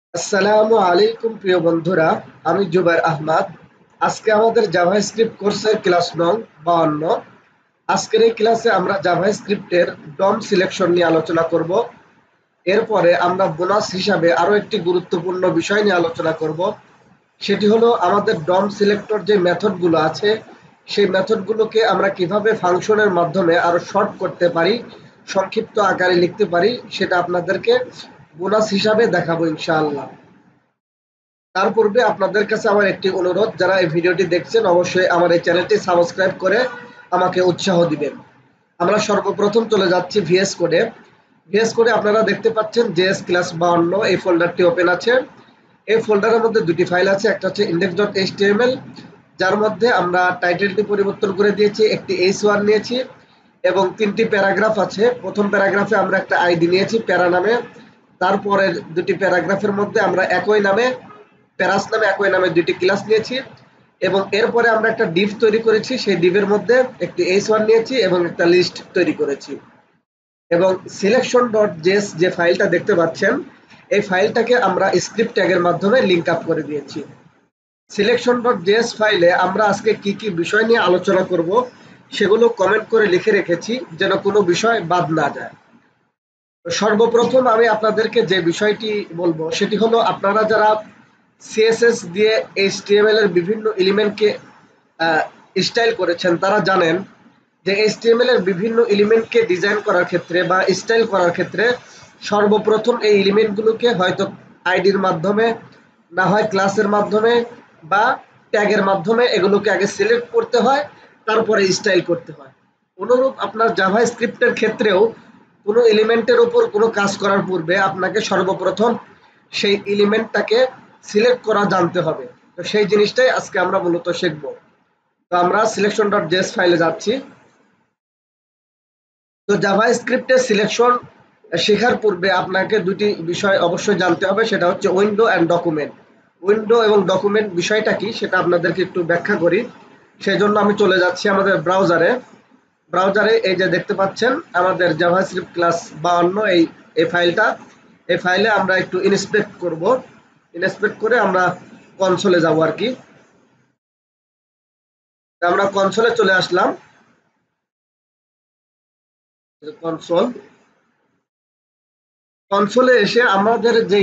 আসসালামু আলাইকুম প্রিয় বন্ধুরা, আমি জুবাইর আহমদ। আজকে আমাদের জাভাস্ক্রিপ্ট কোর্সের ক্লাস নং 52। আজকের এই ক্লাসে আমরা জাভাস্ক্রিপ্টের ডম সিলেকশন নিয়ে আলোচনা করব। এরপরে আমরা বোনাস হিসাবে আরো একটি গুরুত্বপূর্ণ বিষয় নিয়ে আলোচনা করব। সেটি হলো আমাদের ডম সিলেক্টর যে মেথডগুলো আছে সেই মেথডগুলোকে আমরা কিভাবে ফাংশনের মাধ্যমে আরো শর্ট করতে পারি, সংক্ষিপ্ত আকারে লিখতে পারি, সেটা আপনাদেরকে বোনাস হিসাবে দেখাবো ইনশাআল্লাহ। তার পূর্বে আপনাদের কাছে আমার একটি অনুরোধ, যারা এই ভিডিওটি দেখছেন অবশ্যই আমার এই চ্যানেলটি সাবস্ক্রাইব করে আমাকে উৎসাহ দিবেন। আমরা সর্বপ্রথম চলে যাচ্ছি ভিএস কোডে। ভিএস কোডে আপনারা দেখতে পাচ্ছেন জেএস ক্লাস 52 এই ফোল্ডারটি ওপেন আছে। এই ফোল্ডারের মধ্যে দুটি ফাইল আছে, একটা হচ্ছে index.html, যার মধ্যে আমরা টাইটেলটি পরিবর্তন করে দিয়েছি, একটি h1 নিয়েছি এবং তিনটি প্যারাগ্রাফ আছে। প্রথম প্যারাগ্রাফে আমরা একটা আইডি নিয়েছি প্যারা নামে, তারপরের দুটি প্যারাগ্রাফের মধ্যে আমরা একই নামে প্যারাস নামে একই নামে দুইটি ক্লাস নিয়েছি এবং এরপরে আমরা একটা ডিভ তৈরি করেছি। সেই ডিভের মধ্যে একটি h1 নিয়েছি এবং একটা লিস্ট তৈরি করেছি। এবং সিলেকশন.js যে ফাইলটা দেখতে পাচ্ছেন, এই ফাইলটাকে আমরা স্ক্রিপ্ট ট্যাগের মাধ্যমে লিঙ্ক আপ করে দিয়েছি। সিলেকশন.js ফাইলে আমরা আজকে কি কি বিষয় নিয়ে আলোচনা করব সেগুলো কমেন্ট করে লিখে রেখেছি, যেন কোনো বিষয় বাদ না যায়। সর্বপ্রথম আমি আপনাদেরকে যে বিষয়টি বলবো সেটি হলো, আপনারা যারা সিএসএস দিয়ে এইচটিএমএল এর বিভিন্ন এলিমেন্টকে স্টাইল করেছেন তারা জানেন যে এইচটিএমএল এর বিভিন্ন এলিমেন্টকে ডিজাইন করার ক্ষেত্রে বা স্টাইল করার ক্ষেত্রে সর্বপ্রথম এই এলিমেন্টগুলোকে হয়তো আইডির মাধ্যমে, না হয় ক্লাসের মাধ্যমে বা ট্যাগের মাধ্যমে এগুলোকে আগে সিলেক্ট করতে হয়, তারপরে স্টাইল করতে হয়। অনুরূপ আপনার জাভাস্ক্রিপ্টের ক্ষেত্রেও কোনো এলিমেন্টের উপর কোনো কাজ করার পূর্বে আপনাকে সর্বপ্রথম সেই এলিমেন্টটাকে সিলেক্ট করা জানতে হবে। তো সেই জিনিসটাই আজকে আমরা মূলত শিখব। তো আমরা সিলেকশন.js ফাইলে যাচ্ছি। তো জাভাস্ক্রিপ্টের সিলেকশন শেখার পূর্বে আপনাকে দুটি বিষয় অবশ্যই জানতে হবে, সেটা হচ্ছে উইন্ডো অ্যান্ড ডকুমেন্ট। উইন্ডো এবং ডকুমেন্ট বিষয়টা কি সেটা আপনাদেরকে একটু ব্যাখ্যা করি। সেই জন্য আমি চলে যাচ্ছি আমাদের ব্রাউজারে। ব্রাউজারে এই যে দেখতে পাচ্ছেন আমাদের জাভাস্ক্রিপ্ট ক্লাস 52 এই ফাইলটা। এই ফাইলে আমরা একটু ইন্সপেক্ট করব। ইন্সপেক্ট করে আমরা কনসোলে যাব আর কি। আমরা কনসোলে চলে আসলাম। কনসোল, কনসোলে এসে আমাদের যেই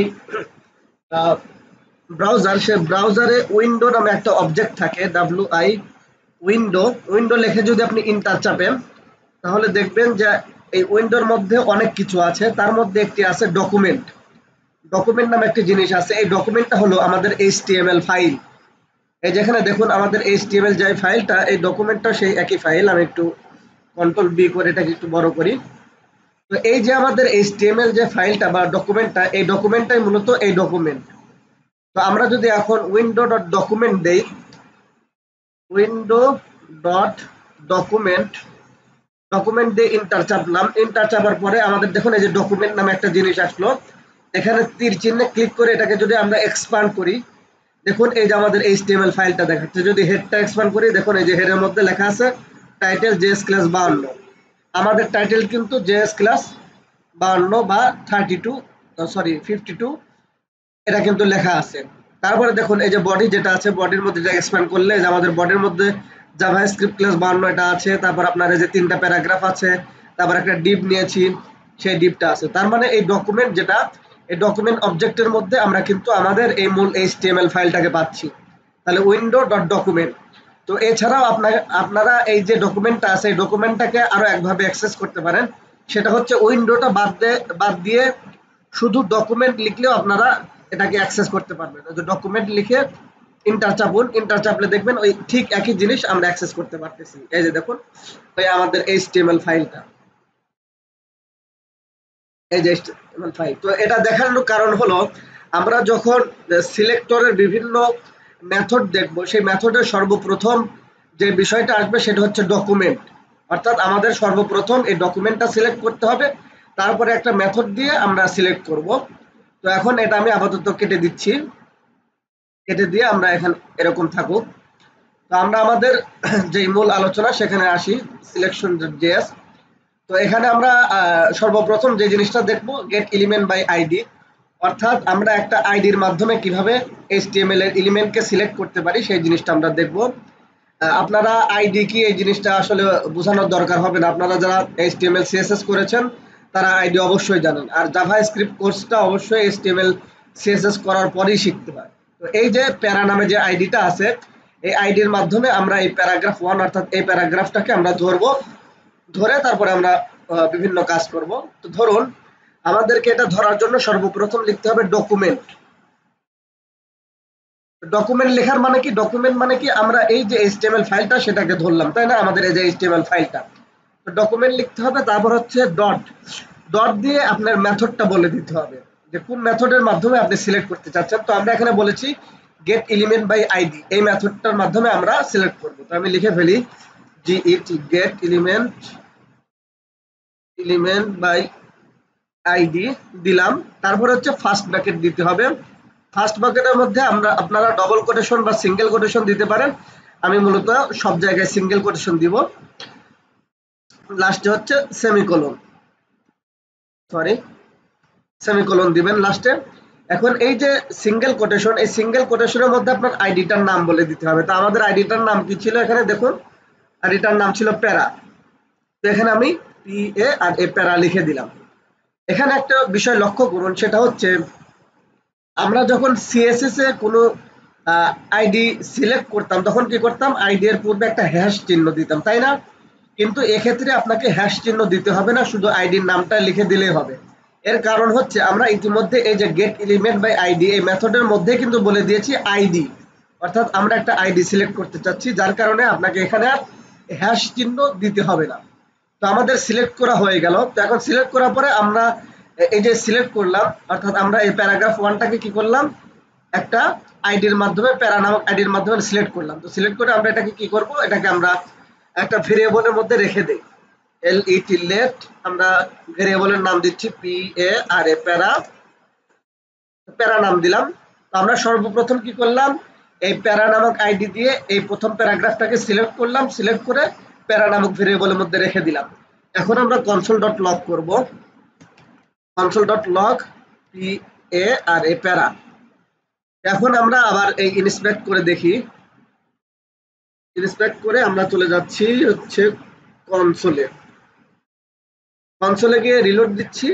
ব্রাউজার, সে ব্রাউজারে উইন্ডো নামে একটা অবজেক্ট থাকে, WI উইন্ডো। উইন্ডো লিখে যদি আপনি ইন্টার চাপেন তাহলে দেখবেন যে এই উইন্ডোর মধ্যে অনেক কিছু আছে। তার মধ্যে একটি আছে ডকুমেন্ট। ডকুমেন্ট নামে একটি জিনিস আছে। এই ডকুমেন্টটা হলো আমাদের এইচটিএমএল ফাইল। এই যেখানে দেখুন আমাদের এইচটিএমএল যে ফাইলটা, এই ডকুমেন্টটা সেই একই ফাইল। আমি একটু কন্ট্রোল বি করে এটাকে একটু বড় করি। তো এই যে আমাদের এইচটিএমএল যে ফাইলটা বা ডকুমেন্টটা, এই ডকুমেন্টটাই মূলত এই ডকুমেন্ট। তো আমরা যদি এখন উইন্ডো ডট ডকুমেন্ট দেই, উইন্ডো ডট ডকুমেন্ট, ডকুমেন্ট দিয়ে ইন্টার চাপলাম। ইন্টার চাপার পরে আমাদের দেখুন এই যে ডকুমেন্ট নামে একটা জিনিস আসলো। এখানে তীর চিহ্নে ক্লিক করে এটাকে যদি আমরা এক্সপান্ড করি, দেখুন এই যে আমাদের এইচটিএমএল ফাইলটা দেখাচ্ছে। যদি হেডটা এক্সপান্ড করি, দেখুন এই যে হেডের মধ্যে লেখা আছে টাইটেল জেএস ক্লাস 52। আমাদের টাইটেল কিন্তু জেএস ক্লাস 52 বা 32, সরি 52, এটা কিন্তু লেখা আছে। তারপরে দেখুন এই যে বডি যেটা আছে, বডির মধ্যে যা এক্সপ্যান্ড করলে যে আমাদের বডির মধ্যে জাভাস্ক্রিপ্ট ক্লাস 52 এটা আছে। তারপর আপনার এই যে তিনটা প্যারাগ্রাফ আছে, তারপর একটা ডিভ নিয়েছি, সেই ডিভটা আছে। তার মানে এই ডকুমেন্ট যেটা, এই ডকুমেন্ট অবজেক্টের মধ্যে আমরা কিন্তু আমাদের এই মূল এইচটিএমএল ফাইলটাকে পাচ্ছি। তাহলে উইন্ডো ডট ডকুমেন্ট। তো এছাড়াও আপনারা এই যে ডকুমেন্টটা আছে, এই ডকুমেন্টটাকে আরো একভাবে অ্যাক্সেস করতে পারেন। সেটা হচ্ছে উইন্ডোটা বাদ দিয়ে শুধু ডকুমেন্ট লিখলেও আপনারা এটাকে অ্যাক্সেস করতে পারবেন। যে ডকুমেন্ট লিখে ইন্টার চাপুন, ইন্টার চাপলে দেখবেন ওই ঠিক একই জিনিস আমরা অ্যাক্সেস করতে পারতেছি। এই যে দেখুন ওই আমাদের এইচটিএমএল ফাইলটা, এই যে এইচটিএমএল ফাইল। তো এটা দেখানোর কারণ হলো, আমরা যখন সিলেক্টরের বিভিন্ন মেথড দেখব, সেই মেথডের সর্বপ্রথম যে বিষয়টা আসবে সেটা হচ্ছে ডকুমেন্ট। অর্থাৎ আমাদের সর্বপ্রথম এই ডকুমেন্টটা সিলেক্ট করতে হবে, তারপরে একটা মেথড দিয়ে আমরা সিলেক্ট করব। তো এখন এটা আমি আপাতত কেটে দিচ্ছি। কেটে দিয়ে আমরা এখানে এরকম থাকুক। তো আমরা আমাদের যে মূল আলোচনা সেখানে আসি, সিলেকশন.js। তো এখানে আমরা সর্বপ্রথম যে জিনিসটা দেখব, গেট এলিমেন্ট বাই আইডি। অর্থাৎ আমরা একটা আইডির মাধ্যমে কিভাবে এইচটিএমএল এর এলিমেন্টকে সিলেক্ট করতে পারি সেই জিনিসটা আমরা দেখব। আপনারা আইডি কি এই জিনিসটা আসলে বোঝানোর দরকার হবে না, আপনারা যারা এইচটিএমএল সিএসএস করেছেন তারা আইডি অবশ্যই জানেন, আর জাভাস্ক্রিপ্ট কোর্সটা অবশ্যই এইচটিএমএল সিএসএস করার পরেই শিখতে হয়। তো এই যে প্যারা নামে যে আইডিটা আছে, এই আইডির মাধ্যমে আমরা এই প্যারাগ্রাফ 1 অর্থাৎ এই প্যারাগ্রাফটাকে আমরা ধরবো, ধরে তারপরে আমরা বিভিন্ন কাজ করব। তো ধরুন আমাদেরকে এটা ধরার জন্য সর্বপ্রথম লিখতে হবে ডকুমেন্ট। ডকুমেন্ট লেখার মানে কি, ডকুমেন্ট মানে কি আমরা এই যে এইচটিএমএল ফাইলটা সেটাকে ধরলাম, তাই না, আমাদের এই যে এইচটিএমএল ফাইলটা। তো ডকুমেন্ট লিখতে হবে, তারপর হচ্ছে ডট, ডট দিয়ে আপনার মেথডটা বলে দিতে হবে যে কোন মেথডের মাধ্যমে আপনি সিলেক্ট করতে চাচ্ছেন। তো আমরা এখানে বলেছি গেট এলিমেন্ট বাই আইডি, এই মেথডটার মাধ্যমে আমরা সিলেক্ট করব। তো আমি লিখে ফেলি গেট এলিমেন্ট বাই আইডি দিলাম। তারপর হচ্ছে ফার্স্ট ব্র্যাকেট দিতে হবে। ফার্স্ট ব্র্যাকেটের মধ্যে আপনারা ডবল কোটেশন বা সিঙ্গেল কোটেশন দিতে পারেন, আমি মূলত সব জায়গায় সিঙ্গেল কোটেশন দিব। লাস্টে হচ্ছে সেমিকোলন, সেমিকোলন দিবেন লাস্টে। এখন এই যে সিঙ্গেল কোটেশন, এই সিঙ্গেল কোটেশনের মধ্যে আপনার আইডিটার নাম বলে দিতে হবে। তো আমাদের আইডিটার নাম কি ছিল, এখানে দেখুন আইডিটার নাম ছিল প্যারা। তো এখানে আমি পি এ আর এ প্যারা লিখে দিলাম। এখানে একটা বিষয় লক্ষ্য করুন, সেটা হচ্ছে আমরা যখন সিএসএস এ কোনো আইডি সিলেক্ট করতাম তখন কি করতাম, আইডি এর পূর্বে একটা হ্যাশ চিহ্ন দিতাম, তাই না? কিন্তু এক্ষেত্রে আপনাকে হ্যাশ চিহ্ন দিতে হবে না, শুধু আইডির নামটা লিখে দিলেই হবে। এর কারণ হচ্ছে আমরা ইতিমধ্যে এই যে গেট এলিমেন্ট বাই আইডি এই মেথডের মধ্যে কিন্তু বলে দিয়েছি আইডি, অর্থাৎ আমরা একটা আইডি সিলেক্ট করতে চাচ্ছি, যার কারণে আপনাকে এখানে আর হ্যাশ চিহ্ন দিতে হবে না। তো আমাদের সিলেক্ট করা হয়ে গেল। তো এখন সিলেক্ট করার পরে আমরা এই যে সিলেক্ট করলাম, অর্থাৎ আমরা এই প্যারাগ্রাফ 1টাকে কি করলাম, একটা আইডির মাধ্যমে, প্যারা নামক আইডির মাধ্যমে সিলেক্ট করলাম। তো সিলেক্ট করে আমরা এটাকে কি করব, এটাকে আমরা একটা ভেরিয়েবলের মধ্যে রেখে দেই, লেট, আমরা ভেরিয়েবলের নাম দিচ্ছি পি এ আর এ প্যারা, প্যারা নাম দিলাম। তো আমরা সর্বপ্রথম কি করলাম, এই প্যারা নামক আইডি দিয়ে এই প্রথম প্যারাগ্রাফটাকে সিলেক্ট করলাম, সিলেক্ট করে প্যারা নামক ভেরিয়েবলের মধ্যে রেখে দিলাম। এখন আমরা কনসোল ডট লগ করব, console dot log P A R A para. এখন আমরা আবার এই ইন্সপেক্ট করে দেখি, ইন্সপেক্ট করে আমরা চলে যাচ্ছি হচ্ছে কনসোলে, কনসোলে গিয়ে রিলোড দিচ্ছি।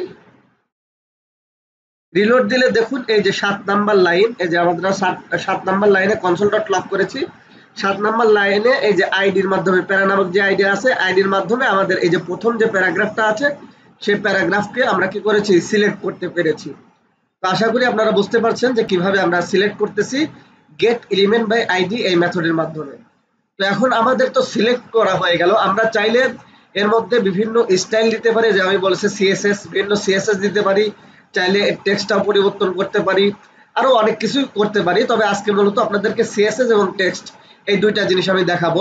রিলোড দিলে দেখুন এই যে 7 নাম্বার লাইন, এই যে আমরা 7 নাম্বার লাইনে কনসোল ডট লগ করেছি, 7 নাম্বার লাইনে এই যে আইডির মাধ্যমে, প্যারা নামক যে আইডি আছে, আইডির মাধ্যমে আমাদের এই যে প্রথম যে প্যারাগ্রাফটা আছে সেই প্যারাগ্রাফকে আমরা কি করেছি, সিলেক্ট করতে পেরেছি। তো আশা করি আপনারা বুঝতে পারছেন যে কিভাবে আমরা সিলেক্ট করতেছি গেট এলিমেন্ট বাই আইডি এই মেথডের মাধ্যমে। তো এখন আমাদের তো সিলেক্ট করা হয়ে গেল, আমরা চাইলে এর মধ্যে বিভিন্ন স্টাইল দিতে পারি, যে আমি বলছি সিএসএস, বিভিন্ন সিএসএস দিতে পারি, চাইলে টেক্সটটাও পরিবর্তন করতে পারি, আরো অনেক কিছু করতে পারি। তবে আজকে মূলত আপনাদেরকে সিএসএস এবং টেক্সট এই দুইটা জিনিস আমি দেখাবো।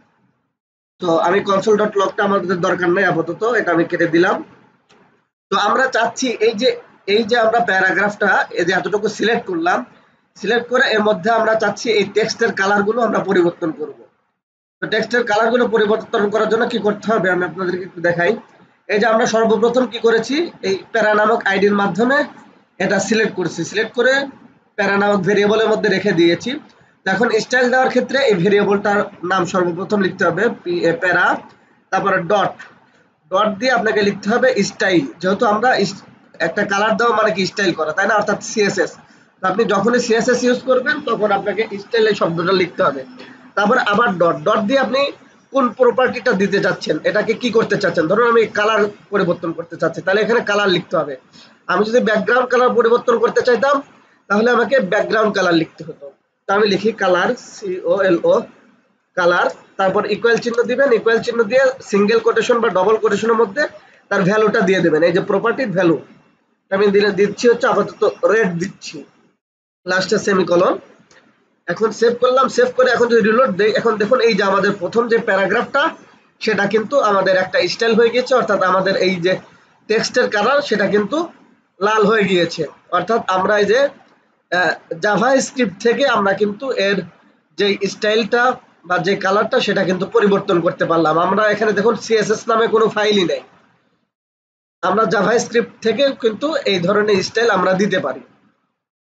তো আমি কনসোল ডট লগটা আমাদের দরকার নাই আপাতত, এটা আমি কেটে দিলাম। তো আমরা চাচ্ছি এই যে আমরা প্যারাগ্রাফটা এই যে এতটুকু সিলেক্ট করলাম, সিলেক্ট করে এর মধ্যে আমরা চাচ্ছি এই টেক্সটের কালারগুলো আমরা পরিবর্তন করব। তো টেক্সটের কালারগুলো পরিবর্তন করার জন্য কি করতে হবে আমি আপনাদেরকে একটু দেখাই। এই যে আমরা সর্বপ্রথম কি করেছি, এই প্যারা নামক আইডির মাধ্যমে এটা সিলেক্ট করেছি, সিলেক্ট করে প্যারা নামক ভেরিয়েবলের মধ্যে রেখে দিয়েছি। এখন স্টাইল দেওয়ার ক্ষেত্রে এই ভেরিয়েবলটার নাম সর্বপ্রথম লিখতে হবে প্যারা, তারপরে ডট, ডট দিয়ে আপনাকে লিখতে হবে স্টাইল, যেহেতু আমরা একটা কালার দেওয়া মানে কি স্টাইল করা, তাই না, অর্থাৎ সিএসএস। তো আপনি যখনই সিএসএস ইউজ করবেন তখন আপনাকে স্টাইল এই শব্দটা লিখতে হবে। তারপর আবার ডট, ডট দিয়ে আপনি কোন প্রপার্টিটা দিতে চাচ্ছেন, এটাকে কি করতে চাচ্ছেন, ধরুন আমি কালার পরিবর্তন করতে চাচ্ছি, তাহলে এখানে কালার লিখতে হবে। আমি যদি ব্যাকগ্রাউন্ড কালার পরিবর্তন করতে চাইতাম তাহলে আমাকে ব্যাকগ্রাউন্ড কালার লিখতে হতো। তা আমি লিখি কালার, COLO, কালার, তারপর ইকুয়াল চিহ্ন দিবেন, ইকুয়াল চিহ্ন দিয়ে সিঙ্গেল কোটেশন বা ডবল কোটেশনের মধ্যে তার ভ্যালুটা দিয়ে দেবেন, এই যে প্রপার্টির ভ্যালু আমি দিচ্ছি হচ্ছে আপাতত রেড দিচ্ছি, লাস্টে সেমিকোলন। এখন সেভ করলাম, সেভ করে এখন যদি রিলোড দেই, এখন দেখুন এই যে আমাদের প্রথম যে প্যারাগ্রাফটা সেটা কিন্তু আমাদের একটা স্টাইল হয়ে গেছে, অর্থাৎ আমাদের এই যে টেক্সটের কালার সেটা কিন্তু লাল হয়ে গিয়েছে। অর্থাৎ আমরা এই যে জাভাস্ক্রিপ্ট থেকে আমরা কিন্তু এর যে স্টাইলটা বা যে কালারটা সেটা কিন্তু পরিবর্তন করতে পারলাম। আমরা এখানে দেখুন সিএসএস নামে কোনো ফাইলই নেই, আমরা জাভাস্ক্রিপ্ট থেকে কিন্তু এই ধরনের স্টাইল আমরা দিতে পারি।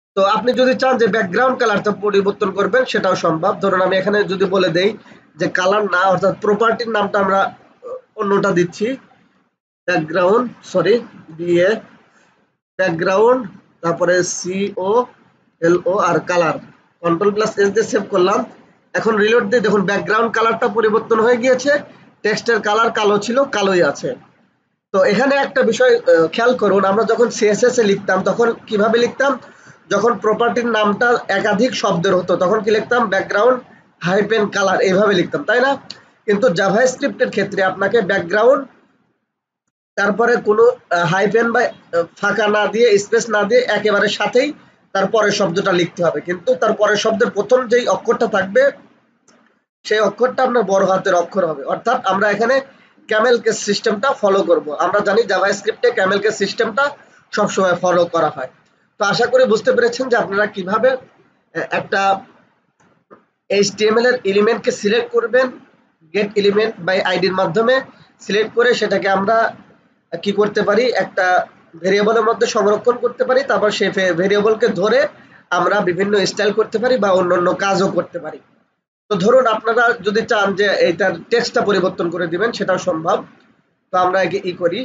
তো আপনি যদি চান যে ব্যাকগ্রাউন্ড কালারটা পরিবর্তন করবেন সেটাও সম্ভব। ধরুন আমি এখানে যদি বলে দেই যে কালার না, অর্থাৎ প্রপার্টির নামটা আমরা অন্যটা দিচ্ছি, ব্যাকগ্রাউন্ড, সরি, বিএ ব্যাকগ্রাউন্ড, তারপরে COLO আর কালার, Ctrl+S দিয়ে সেভ করলাম। এখন রিলোড দিয়ে দেখুন ব্যাকগ্রাউন্ড কালারটা পরিবর্তন হয়ে গিয়েছে, টেক্সটের কালার কালো ছিল, কালোই আছে। তো এখানে একটা বিষয় খেয়াল করুন, আমরা যখন CSS এ লিখতাম তখন কিভাবে লিখতাম, যখন প্রপার্টির নামটা একাধিক শব্দের হতো তখন কি লিখতাম, ব্যাকগ্রাউন্ড হাইপেন কালার, এইভাবে লিখতাম, তাই না? কিন্তু জাভাস্ক্রিপ্টের ক্ষেত্রে আপনাকে ব্যাকগ্রাউন্ড তারপরে কোনো হাইফেন বা ফাঁকা না দিয়ে, স্পেস না দিয়ে একেবারে সাথেই তারপরের শব্দটা লিখতে হবে, কিন্তু তারপরের শব্দের প্রথম যেই অক্ষরটা থাকবে সেই অক্ষরটা আপনার বড় হাতের অক্ষর হবে। অর্থাৎ আমরা এখানে ক্যামেল কেস সিস্টেমটা ফলো করব। আমরা জানি জাভাস্ক্রিপ্টে ক্যামেল কেস সিস্টেমটা সবসময় ফলো করা হয়। তো আশা করি বুঝতে পেরেছেন যে আপনারা কিভাবে একটা HTML এর এলিমেন্টকে সিলেক্ট করবেন, গেট এলিমেন্ট বাই আইডির মাধ্যমে সিলেক্ট করে সেটাকে আমরা কি করতে পারি, একটা ভেরিয়েবলের মধ্যে সংরক্ষণ করতে পারি, তারপর সেই ভেরিয়েবলকে ধরে আমরা বিভিন্ন স্টাইল করতে পারি বা অন্যান্য কাজও করতে পারি। তো ধরুন আপনারা যদি চান যে এইটার টেক্সটটা পরিবর্তন করে দিবেন সেটাও সম্ভব। তো আমরা একে করি,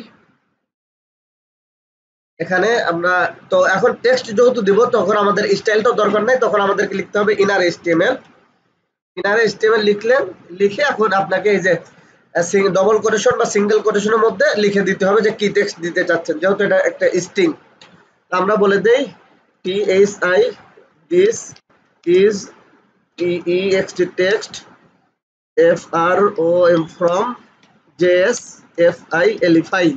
এখানে আমরা, তো এখন টেক্সট যেহেতু দিব তখন আমাদের স্টাইলটাও দরকার নাই, তখন আমাদেরকে লিখতে হবে ইনার HTML। ইনার HTML লিখলেন, লিখে এখন আপনাকে এই যে ডবল কোটেশন বা সিঙ্গেল কোটেশনের মধ্যে লিখে দিতে হবে যে কি টেক্সট দিতে চাচ্ছেন, যেহেতু এটা একটা স্ট্রিং। আমরা বলে দেই THI this is text text from from js file file।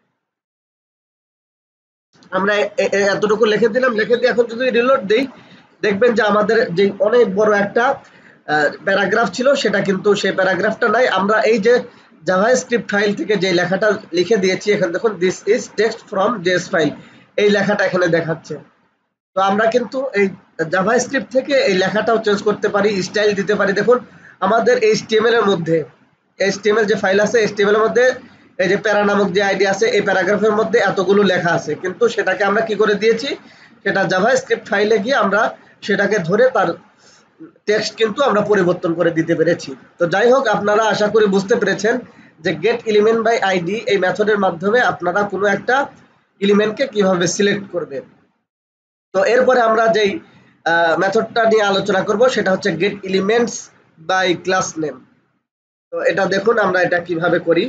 আমরা এতটুকু লিখে দিলাম, লিখে দিয়ে এখন যদি রিলোড দেই দেখবেন যে আমাদের যে অনেক বড় একটা প্যারাগ্রাফ ছিল সেটা কিন্তু সেই প্যারাগ্রাফটা নাই। আমরা এই যে জাভাস্ক্রিপ্ট ফাইল থেকে যে লেখাটা লিখে দিয়েছি, এখানে দেখুন this is text from JS file, এই লেখাটা এখানে দেখাচ্ছে। তো আমরা কিন্তু এই জাভাস্ক্রিপ্ট থেকে এই লেখাটাও চেঞ্জ করতে পারি, স্টাইল দিতে পারি। দেখুন আমাদের HTML এর মধ্যে, HTML যে ফাইল আছে HTML এর মধ্যে এই যে প্যারা নামক যে আইডি আছে, এই প্যারাগ্রাফের মধ্যে এতগুলো লেখা আছে, কিন্তু সেটাকে আমরা কি করে দিয়েছি, সেটা জাভাস্ক্রিপ্ট ফাইলে গিয়ে আমরা সেটাকে ধরে তার টেক্সট কিন্তু আমরা পরিবর্তন করে দিতে পেরেছি। তো যাই হোক, আপনারা আশা করি বুঝতে পেরেছেন যে গেট এলিমেন্ট বাই আইডি এই মেথডের মাধ্যমে আপনারা কোনো একটা এলিমেন্টকে কিভাবে সিলেক্ট করবেন। তো এরপরে আমরা যেই মেথডটা নিয়ে আলোচনা করব সেটা হচ্ছে get elements by class name. তো এটা দেখুন আমরা এটা কিভাবে করি।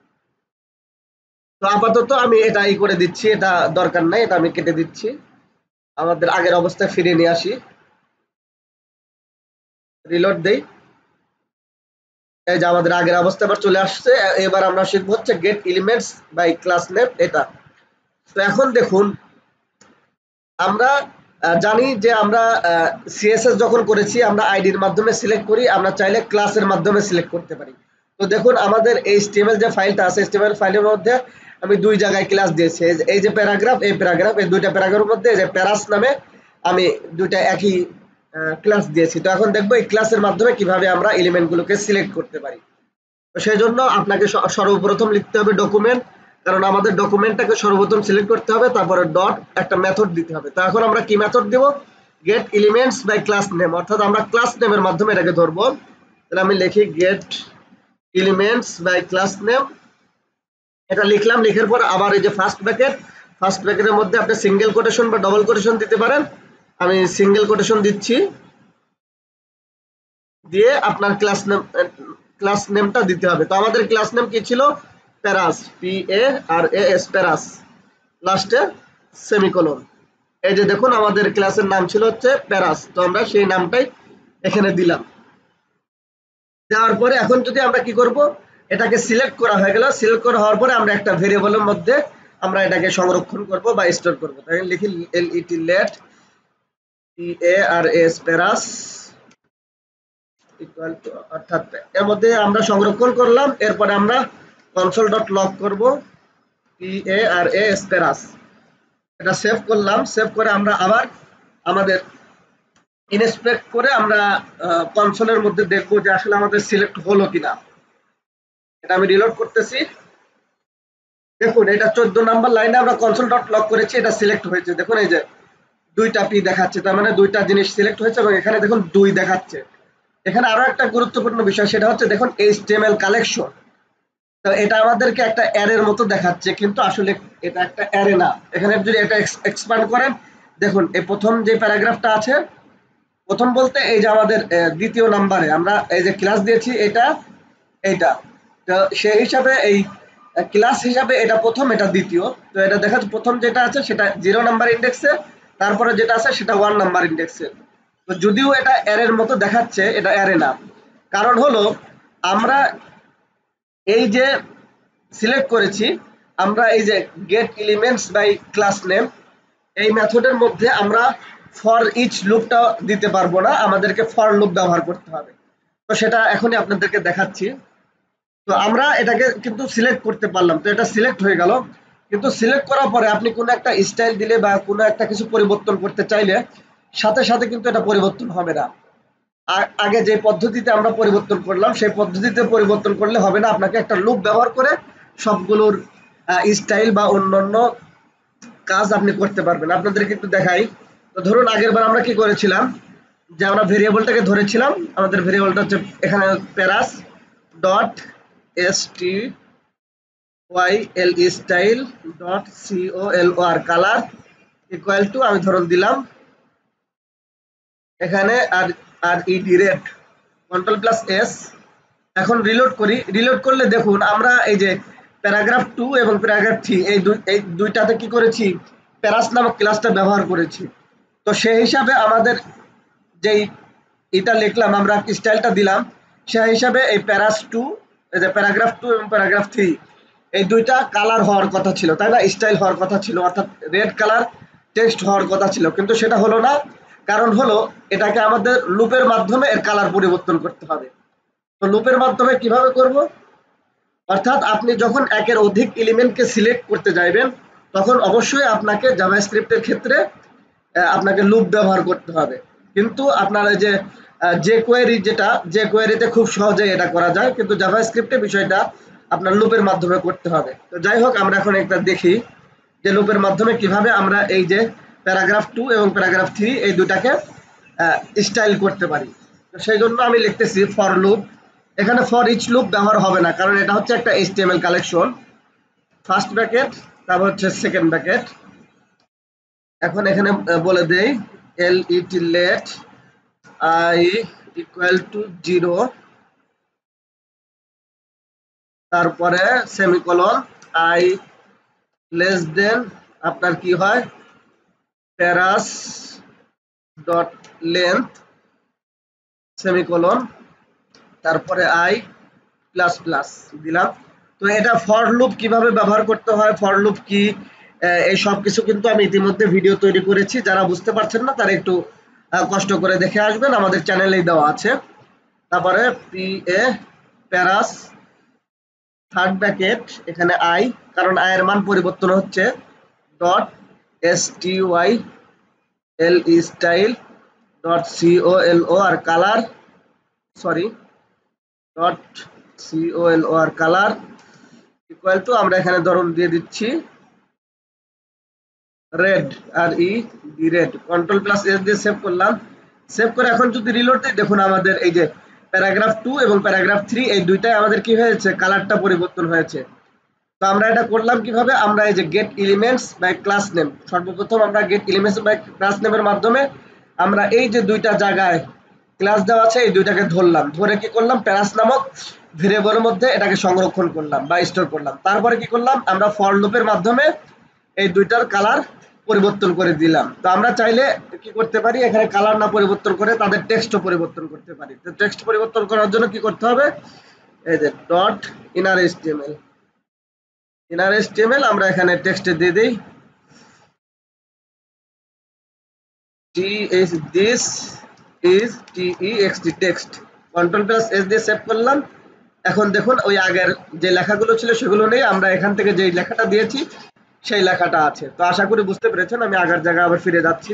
তো আপাতত আমি এটা করে দিচ্ছি, এটা দরকার নাই, এটা আমি কেটে দিচ্ছি, আমাদের আগের অবস্থায় ফিরিয়ে নিয়ে আসি, রিলোড দেই। এই যে আমাদের আগের অবস্থা এবার চলে আসছে। এবার আমরা শিখবো হচ্ছে get elements by class name এটা। তো এখন দেখুন আমরা জানি যে আমরা CSS যখন করেছি আমরা আইডির মাধ্যমে সিলেক্ট করি, আমরা চাইলে ক্লাসের মাধ্যমে সিলেক্ট করতে পারি। তো দেখুন আমাদের HTML যে ফাইলটা আছে, HTML ফাইলের মধ্যে আমি দুই জায়গায় ক্লাস দিয়েছি, এই যে প্যারাগ্রাফ, এই প্যারাগ্রাফ, এই দুইটা প্যারাগ্রাফের মধ্যে এই যে প্যারাস নামে আমি দুইটা একই ক্লাস দিয়েছি। তো এখন দেখবো এই ক্লাসের মাধ্যমে কিভাবে আমরা এলিমেন্টগুলোকে সিলেক্ট করতে পারি। তো সেই জন্য আপনাকে সর্বপ্রথম লিখতে হবে ডকুমেন্ট, কারণ আমাদের ডকুমেন্টটাকে সর্বপ্রথম সিলেক্ট করতে হবে, তারপরে ডট একটা মেথড দিতে হবে। তো এখন আমরা কি মেথড দেব, get elements by class name, অর্থাৎ আমরা ক্লাস নেমের মাধ্যমে এটাকে ধরবো। তাহলে আমি লিখি get elements by class name, এটা লিখলাম, লিখার পর আবার এই যে ফার্স্ট ব্র্যাকেটের মধ্যে আপনি সিঙ্গেল কোটেশন বা ডবল কোটেশন দিতে পারেন, আমি সিঙ্গেল কোটেশন দিচ্ছি, দিয়ে আপনার ক্লাস নেমটা দিতে হবে। তো আমাদের ক্লাস নেম কি ছিল, প্যারাস, PARAS, প্যারাস, লাস্টে সেমিকোলন। এই যে দেখুন আমাদের ক্লাসের নাম ছিল হচ্ছে প্যারাস, তো আমরা সেই নামটাই এখানে দিলাম। দেওয়ার পরে এখন যদি আমরা কি করব, এটাকে সিলেক্ট করা হয়ে গেল, সিলেক্ট করা হওয়ার পরে আমরা একটা ভেরিয়েবলের মধ্যে আমরা এটাকে সংরক্ষণ করব বা স্টোর করব। তাই লিখি let PARAS paras equal to, অর্থাৎ এর মধ্যে আমরা সংরক্ষণ করলাম। এরপরে আমরা console.log করব PARAS প্যারাস, এটা সেভ করলাম। সেভ করে আমরা আবার আমাদের ইনস্পেক্ট করে আমরা কনসোলের মধ্যে দেখবো যে আসলে আমাদের সিলেক্ট হলো কিনা। এটা আমি রিলোড করতেছি, দেখুন এটা 14 নাম্বার লাইনে আমরা console.log করেছি, এটা সিলেক্ট হয়েছে। দেখুন এই যে দুইটা পি দেখাচ্ছে, তার মানে দুইটা জিনিস সিলেক্ট হয়েছে এবং এখানে দেখুন 2 দেখাচ্ছে। এখানে আরো একটা গুরুত্বপূর্ণ বিষয়, সেটা হচ্ছে দেখুন HTML কালেকশন। তো এটা আমাদেরকে একটা অ্যারের মতো দেখাচ্ছে, কিন্তু আসলে এটা একটা অ্যারে না। এখানে যদি এটা এক্সপ্যান্ড করেন, দেখুন এই প্রথম যে প্যারাগ্রাফটা আছে, প্রথম বলতে এই যে আমাদের দ্বিতীয় নাম্বারে আমরা এই যে ক্লাস দিয়েছি এটা এইটা, তো সেই হিসাবে এই ক্লাস হিসাবে এটা প্রথম, এটা দ্বিতীয়। তো এটা দেখা যাচ্ছে প্রথম যেটা আছে সেটা 0 নাম্বার ইন্ডেক্সে, তারপরে যেটা আছে সেটা 1 নাম্বার ইন্ডেক্সে। তো যদিও এটা অ্যারের মতো দেখাচ্ছে, এটা অ্যারে না। কারণ হলো আমরা এই যে সিলেক্ট করেছি, আমরা এই যে get elements by class name এই মেথডের মধ্যে আমরা ফর ইচ লুপটা দিতে পারবো না, আমাদেরকে ফর লুপ ব্যবহার করতে হবে। তো সেটা এখনই আপনাদেরকে দেখাচ্ছি। তো আমরা এটাকে কিন্তু সিলেক্ট করতে পারলাম, তো এটা সিলেক্ট হয়ে গেল। কিন্তু সিলেক্ট করার পরে আপনি কোনো একটা স্টাইল দিলে বা কোনো একটা কিছু পরিবর্তন করতে চাইলে সাথে সাথে কিন্তু এটা পরিবর্তন হবে না। আগে যে পদ্ধতিতে আমরা পরিবর্তন করলাম সেই পদ্ধতিতে পরিবর্তন করলে হবে না, আপনাকে একটা লুপ ব্যবহার করে সবগুলোর স্টাইল বা অন্যান্য কাজ আপনি করতে পারবেন। আপনাদেরকে একটু দেখাই। তো ধরুন আগের বার আমরা কি করেছিলাম, যে আমরা ভেরিয়েবলটাকে ধরেছিলাম, আমাদের ভেরিয়েবলটা হচ্ছে এখানে paras dot T Y L style dot COLOR colour equal to আমি ধরুন দিলাম এখানে আর আর ইডি রেড, কন্ট্রোল+S। এখন রিলোড করি, রিলোড করলে দেখুন আমরা এই যে প্যারাগ্রাফ 2 এবং প্যারাগ্রাফ 3 এই দুইটাতে কি করেছি, প্যারাস নামক ক্লাসটা ব্যবহার করেছি। তো সেই হিসাবে আমাদের যেই এটা লিখলাম, আমরা স্টাইলটা দিলাম, সেই হিসাবে এই প্যারাস 2, এই যে প্যারাগ্রাফ 2 এবং প্যারাগ্রাফ 3 এই দুইটা কালার হওয়ার কথা ছিল, তাই না, স্টাইল হওয়ার কথা ছিল, অর্থাৎ রেড কালার টেক্সট হওয়ার কথা ছিল, কিন্তু সেটা হলো না। কারণ হলো এটাকে আমাদের লুপের মাধ্যমে এর কালার পরিবর্তন করতে হবে। তো লুপের মাধ্যমে কিভাবে করব, অর্থাৎ আপনি যখন একের অধিক এলিমেন্টকে সিলেক্ট করতে যাইবেন তখন অবশ্যই আপনাকে জাভাস্ক্রিপ্টের ক্ষেত্রে আপনাকে লুপ ব্যবহার করতে হবে। কিন্তু আপনার এই যে যে কোয়েরি, যেটা যে কোয়েরিতে খুব সহজেই এটা করা যায়, কিন্তু জাভাস্ক্রিপ্টে বিষয়টা আপনার লুপের মাধ্যমে করতে হবে। তো যাই হোক, আমরা এখন একটা দেখি যে লুপের মাধ্যমে কিভাবে আমরা এই যে প্যারাগ্রাফ 2 এবং প্যারাগ্রাফ 3 এই দুটাকে স্টাইল করতে পারি। তো সেই জন্য আমি লিখতেছি ফর লুপ। এখানে ফর ইচ লুপ ব্যবহার হবে না, কারণ এটা হচ্ছে একটা HTML কালেকশন। ফার্স্ট ব্র্যাকেট, তারপর হচ্ছে সেকেন্ড ব্র্যাকেট। এখন এখানে বলে দেই let let I equal to 0, তারপরে সেমিকোলন, I less than আপনার কি হয় প্যারাস ডট লেন্থ সেমিকোলন, তারপরে I প্লাস প্লাস দিলাম। তো এটা ফর লুপ কিভাবে ব্যবহার করতে হয়, ফর লুপ কি, এই সব কিছু কিন্তু আমি ইতিমধ্যে ভিডিও তৈরি করেছি। যারা বুঝতে পারছেন না তারা একটু কষ্ট করে দেখে আসবেন, আমাদের চ্যানেলেই দেওয়া আছে। তারপরে P A paras third bracket, এখানে আই, কারণ আই এর মান পরিবর্তন হচ্ছে, dot STYL style dot COLOR colour, sorry dot COLOR colour equal to আমরা এখানে ধরুন দিয়ে দিচ্ছি red, R E D red, control S দিয়ে সেভ করলাম। সেভ করে এখন যদি রিলোড দিই, দেখুন আমাদের এই যে প্যারাগ্রাফ 2 এবং প্যারাগ্রাফ 3 এই দুইটাই আমাদের কি হয়েছে, কালারটা পরিবর্তন হয়েছে। তো আমরা এটা করলাম কিভাবে, আমরা এই যে get elements by class name, সর্বপ্রথম আমরা গেট এলিমেন্টস বাই ক্লাস নেমের মাধ্যমে আমরা এই যে দুইটা জায়গায় ক্লাস দেওয়া আছে এই দুইটাকে ধরলাম, ধরে কি করলাম, প্যারাস নামক ভেরিয়েবলের মধ্যে এটাকে সংরক্ষণ করলাম বা স্টোর করলাম। তারপরে কি করলাম, আমরা ফর লুপের মাধ্যমে এই দুইটার কালার পরিবর্তন করে দিলাম। তো আমরা চাইলে কি করতে পারি, এখানে কালার না পরিবর্তন করে তাদের টেক্সটও পরিবর্তন করতে পারি। তো টেক্সট পরিবর্তন করার জন্য কি করতে হবে, এই যে dot inner HTML, inner HTML আমরা এখানে টেক্সটে দিয়ে দেই this is text text, control S দিয়ে সেভ করলাম। এখন দেখুন ওই আগের যে লেখাগুলো ছিল সেগুলো নেই, আমরা এখান থেকে যে লেখাটা দিয়েছি সেই লেখাটা আছে। তো আশা করি বুঝতে পেরেছেন, আমি আগের জায়গায় আবার ফিরে যাচ্ছি,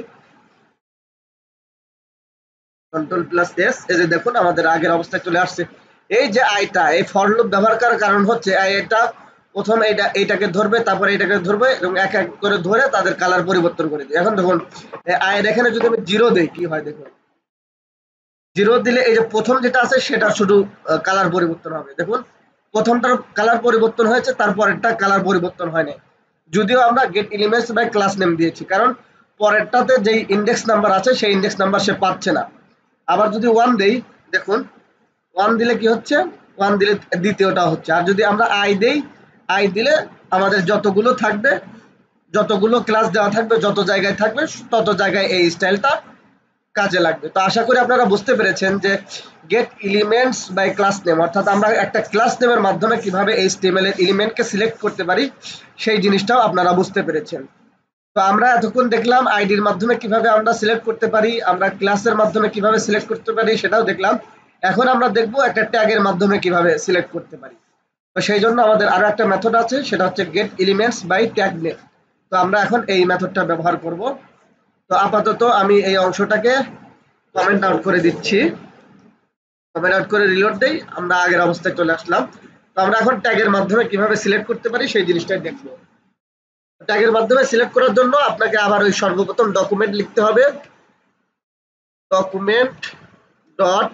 কন্ট্রোল+S, এই যে দেখুন আমাদের আগের অবস্থায় চলে আসছে। এই যে আইটা, এই ফর লুপ ব্যবহার করার কারণ হচ্ছে এটা প্রথম এইটাকে ধরবে, তারপরে এইটাকে ধরবে এবং এক এক করে ধরে তাদের কালার পরিবর্তন করে দিই। এখন দেখুন আয়ের এখানে যদি আমি 0 দেই কি হয় দেখুন, 0 দিলে এই যে প্রথম যেটা আছে সেটা শুধু কালার পরিবর্তন হবে। দেখুন প্রথমটার কালার পরিবর্তন হয়েছে, তারপরেরটা কালার পরিবর্তন হয় নাই, যদিও আমরা get elements by class name দিয়েছি, কারণ পরেরটাতে যেই ইন্ডেক্স নাম্বার আছে সেই ইন্ডেক্স নাম্বার সে পাচ্ছে না। আবার যদি 1 দেই, দেখুন 1 দিলে কি হচ্ছে, 1 দিলে দ্বিতীয়টা হচ্ছে। আর যদি আমরা আই দেই, আই দিলে আমাদের যতগুলো থাকবে, যতগুলো ক্লাস দেওয়া থাকবে, যত জায়গায় থাকবে তত জায়গায় এই স্টাইলটা কাজে লাগবে। তো আশা করি আপনারা বুঝতে পেরেছেন যে get elements by class name, অর্থাৎ আমরা একটা ক্লাস নেমের মাধ্যমে কিভাবে HTML এর এলিমেন্টকে সিলেক্ট করতে পারি সেই জিনিসটাও আপনারা বুঝতে পেরেছেন। তো আমরা এতক্ষণ দেখলাম আইডির মাধ্যমে কিভাবে আমরা সিলেক্ট করতে পারি, আমরা ক্লাসের মাধ্যমে কিভাবে সিলেক্ট করতে পারি সেটাও দেখলাম। এখন আমরা দেখব একটা ট্যাগের মাধ্যমে কিভাবে সিলেক্ট করতে পারি। তো সেই জন্য আমাদের আরো একটা মেথড আছে, সেটা হচ্ছে get elements by tag name. তো আমরা এখন এই মেথডটা ব্যবহার করব। তো আপাতত আমি এই অংশটাকে কমেন্ট আউট করে দিচ্ছি, কমেন্ট আউট করে রিলোড দেই, আমরা আগের অবস্থায় চলে আসলাম। তো আমরা এখন ট্যাগের মাধ্যমে কিভাবে সিলেক্ট করতে পারি সেই জিনিসটাই দেখব। ট্যাগের মাধ্যমে সিলেক্ট করার জন্য আপনাকে আবার ওই সর্বপ্রথম ডকুমেন্ট লিখতে হবে, document dot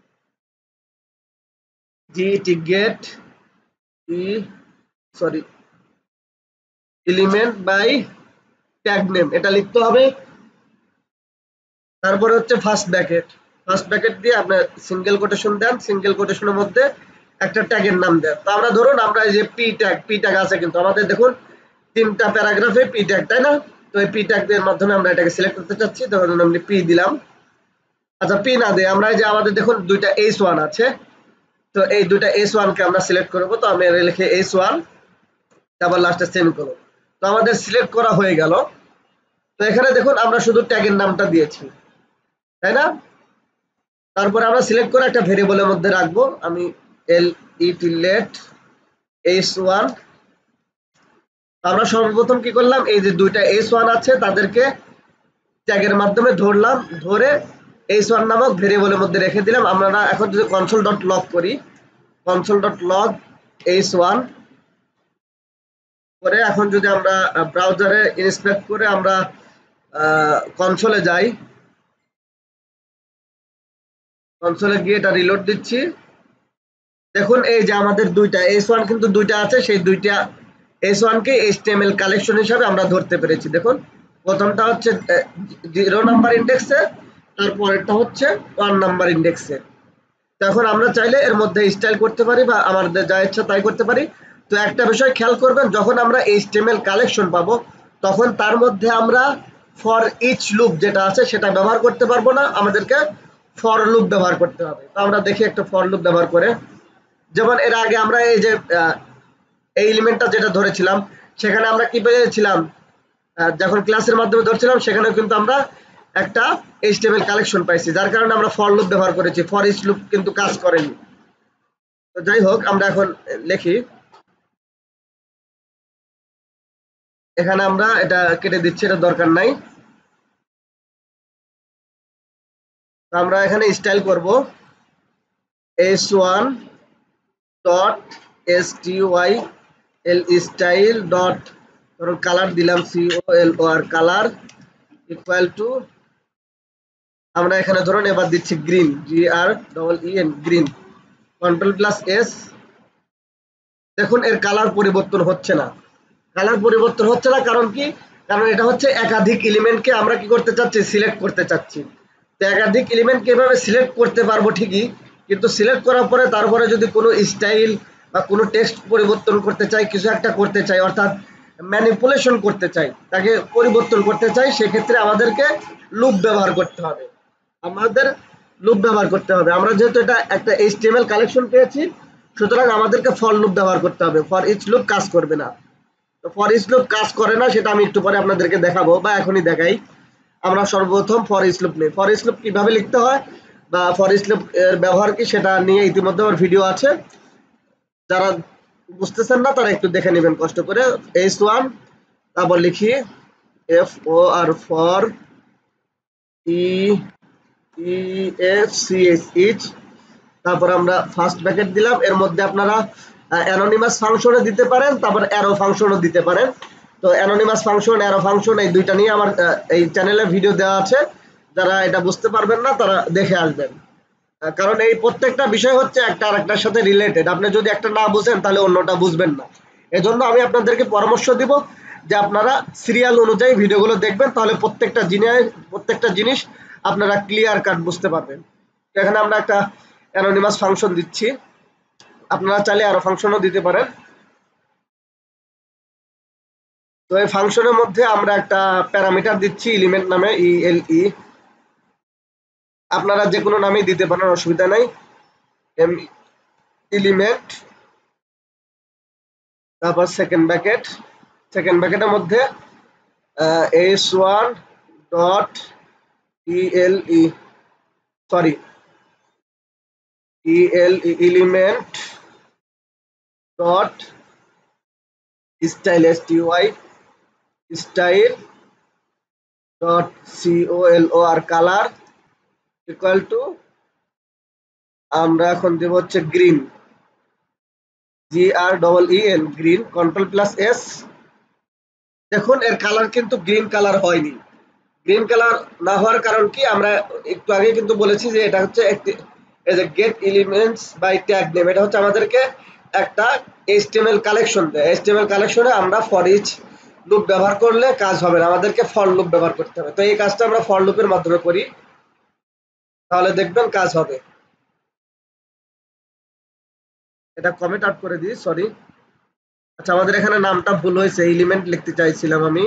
get element by tag name, এটা লিখতে হবে। তারপরে হচ্ছে ফার্স্ট ব্র্যাকেট দিয়ে আপনি সিঙ্গেল কোটেশন দেন, সিঙ্গেল কোটেশনের মধ্যে একটা ট্যাগের নাম দেন। তো আমরা ধরুন আমরা এই যে পি ট্যাগ আছে কিন্তু আমাদের দেখুন 3টা প্যারাগ্রাফে পি ট্যাগ, তাই না? তো এই পি ট্যাগ এর মাধ্যমে আমরা এটাকে সিলেক্ট করতে চাচ্ছি, ধরুন আমি পি দিলাম। আচ্ছা পি না দিয়ে আমরা এই যে আমাদের দেখুন দুইটা h1 আছে, তো এই দুইটা h1 কে আমরা সিলেক্ট করব। তো আমি লিখে h1 তারপর লাস্টে সেমিকোলন। তো আমাদের সিলেক্ট করা হয়ে গেল। তো এখানে দেখুন আমরা শুধু ট্যাগের নামটা দিয়েছি, তাই না? তারপরে আমরা সিলেক্ট করে একটা ভেরিয়েবলের মধ্যে রাখবো, আমি let h1। আমরা সর্বপ্রথম কি করলাম, এই যে দুইটা h1 আছে তাদেরকে ট্যাগের মাধ্যমে ধরলাম, ধরে h1 নামক ভেরিয়েবলের মধ্যে রেখে দিলাম। আমরা এখন যদি console.log করি, console.log h1 করে এখন যদি আমরা ব্রাউজারে ইন্সপেক্ট করে আমরা কনসোলে যাই, কনসোলে গিয়ে এটা রিলোড দিচ্ছি। দেখুন এই যে আমাদের দুইটা h1 কিন্তু দুইটা আছে, সেই দুইটা h1 কে HTML কালেকশন হিসাবে আমরা ধরতে পেরেছি। দেখুন প্রথমটা হচ্ছে 0 নাম্বার ইন্ডেক্সে, তারপরেরটা হচ্ছে 1 নাম্বার ইন্ডেক্সে। তো এখন আমরা চাইলে এর মধ্যে স্টাইল করতে পারি বা আমাদের যা ইচ্ছা তাই করতে পারি। তো একটা বিষয় খেয়াল করবেন, যখন আমরা HTML কালেকশন পাবো তখন তার মধ্যে আমরা ফর ইচ লুপ যেটা আছে সেটা ব্যবহার করতে পারবো না, আমাদেরকে ফর লুপ ব্যবহার করতে হবে। তো আমরা দেখি একটা ফর লুপ ব্যবহার করে, যেমন এর আগে আমরা এই যে এই এলিমেন্টটা যেটা ধরেছিলাম সেখানে আমরা কি পেয়েছিলাম, যখন ক্লাসের মাধ্যমে ধরছিলাম সেখানে কিন্তু আমরা একটা HTML কালেকশন পাইছি, যার কারণে আমরা ফর লুপ ব্যবহার করেছি, ফর ইচ লুপ কিন্তু কাজ করেনি। তো যাই হোক আমরা এখন লিখি, এখানে আমরা এটা কেটে দিচ্ছি, এটা দরকার নাই। তো আমরা এখানে স্টাইল করব h1 dot style style dot, ধরুন কালার দিলাম color কালার ইকুয়াল টু, আমরা এখানে ধরুন এবার দিচ্ছি green, GREEN green, control plus S। দেখুন এর কালার পরিবর্তন হচ্ছে না, কালার পরিবর্তন হচ্ছে না কারণ কি, কারণ এটা হচ্ছে একাধিক এলিমেন্টকে আমরা কি করতে চাচ্ছি, সিলেক্ট করতে চাচ্ছি। তো একাধিক এলিমেন্টকে এভাবে সিলেক্ট করতে পারবো ঠিকই, কিন্তু সিলেক্ট করার পরে তারপরে যদি কোনো স্টাইল বা কোনো টেক্সট পরিবর্তন করতে চাই, কিছু একটা করতে চাই, অর্থাৎ ম্যানিপুলেশন করতে চাই, তাকে পরিবর্তন করতে চাই, সেক্ষেত্রে আমাদেরকে লুপ ব্যবহার করতে হবে, আমাদের লুপ ব্যবহার করতে হবে। আমরা যেহেতু এটা একটা HTML কালেকশন পেয়েছি, সুতরাং আমাদেরকে ফর লুপ ব্যবহার করতে হবে, ফর ইচ লুপ কাজ করবে না। তো ফর ইচ লুপ কাজ করে না সেটা আমি একটু পরে আপনাদেরকে দেখাবো বা এখনই দেখাই। আমরা সর্বপ্রথম ফর ইচ লুপ নেই, ফর ইচ লুপ কিভাবে লিখতে হয় বা ফর ইচ লুপ এর ব্যবহার কি সেটা নিয়ে ইতিমধ্যে আমার ভিডিও আছে, যারা বুঝতেছেন না তারা একটু দেখে নেবেন কষ্ট করে। h1 তারপর লিখি FOR ফর EACH ইচ, তারপর আমরা ফার্স্ট ব্র্যাকেট দিলাম, এর মধ্যে আপনারা অ্যানোনিমাস ফাংশনে দিতে পারেন, তারপর অ্যারো ফাংশনও দিতে পারেন। তো অ্যানোনিমাস ফাংশন, অ্যারো ফাংশন এই দুইটা নিয়ে আমার এই চ্যানেলে ভিডিও দেওয়া আছে, যারা এটা বুঝতে পারবেন না তারা দেখে আসবেন। কারণ এই প্রত্যেকটা বিষয় হচ্ছে একটা আরেকটার সাথে রিলেটেড, আপনি যদি একটা না বুঝেন তাহলে অন্যটা বুঝবেন না। এজন্য আমি আপনাদেরকে পরামর্শ দিব যে আপনারা সিরিয়াল অনুযায়ী ভিডিওগুলো দেখবেন, তাহলে প্রত্যেকটা জিনিস আপনারা ক্লিয়ার কাট বুঝতে পারবেন। এখানে আমরা একটা অ্যানোনিমাস ফাংশন দিচ্ছি, আপনারা চাইলে আরো ফাংশনও দিতে পারেন। তো এই ফাংশনের মধ্যে আমরা একটা প্যারামিটার দিচ্ছি এলিমেন্ট নামে, ELE, আপনারা যে কোনো নামেই দিতে পারেন, অসুবিধা নাই। এলিমেন্ট, তারপর সেকেন্ড ব্র্যাকেটের মধ্যে s1 dot ele sorry element dot style dot color colour equal to আমরা এখন দেব হচ্ছে green, GREEN, green. Control plus S। দেখুন এর কালার কিন্তু গ্রিন কালার হয়নি। গ্রিন কালার না হওয়ার কারণ কি, আমরা একটু আগে কিন্তু বলেছি যে এটা হচ্ছে এই যে get elements by tag name, এটা হচ্ছে আমাদেরকে একটা HTML কালেকশন দেয়। HTML কালেকশনে আমরা ফর ইচ লুপ ব্যবহার করলে কাজ হবে না, আমাদেরকে ফর লুপ ব্যবহার করতে হবে। তো এই কাজটা আমরা ফর লুপের মাধ্যমে করি, তাহলে দেখবেন কাজ হবে। এটা কমেন্ট আউট করে দিই, সরি। আচ্ছা, আমাদের এখানে নামটা ভুল হয়েছে, এলিমেন্ট লিখতে চাইছিলাম আমি,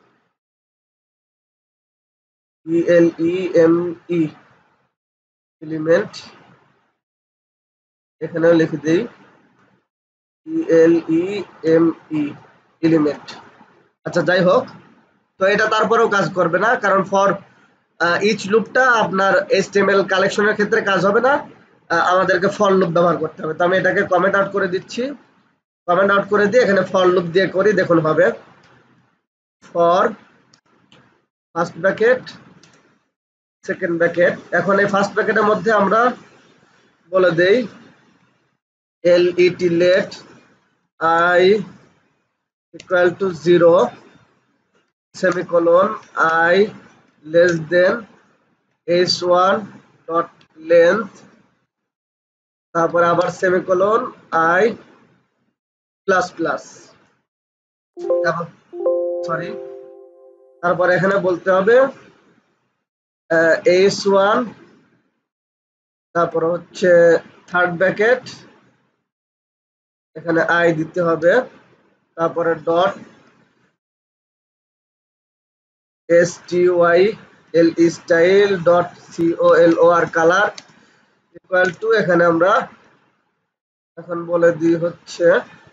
ELEME, এলিমেন্ট। এখানেও লিখে দিই ELEME, এলিমেন্ট। আচ্ছা, যাই হোক, তো এটা তারপরেও কাজ করবে না, কারণ ফর ইচ লুপটা আপনার HTML কালেকশনের ক্ষেত্রে কাজ হবে না, আমাদেরকে ফর লুপ ব্যবহার করতে হবে। তো আমি এটাকে কমেন্ট আউট করে দিচ্ছি, কমেন্ট আউট করে দিয়ে এখানে ফর লুপ দিয়ে করি, দেখুন হবে for first bracket second bracket. এখন এই ফার্স্ট ব্র্যাকেটের মধ্যে আমরা বলে দেই let I equal to 0 semicolon I less than s1 dot length, তারপর আবার semicolon I plus plus, sorry. তারপর এখানে বলতে হবে s1, তারপর হচ্ছে থার্ড ব্র্যাকেট, এখানে I দিতে হবে, তারপরে dot style dot color colour equal to, এখানে আমরা এখন বলে দিই হচ্ছে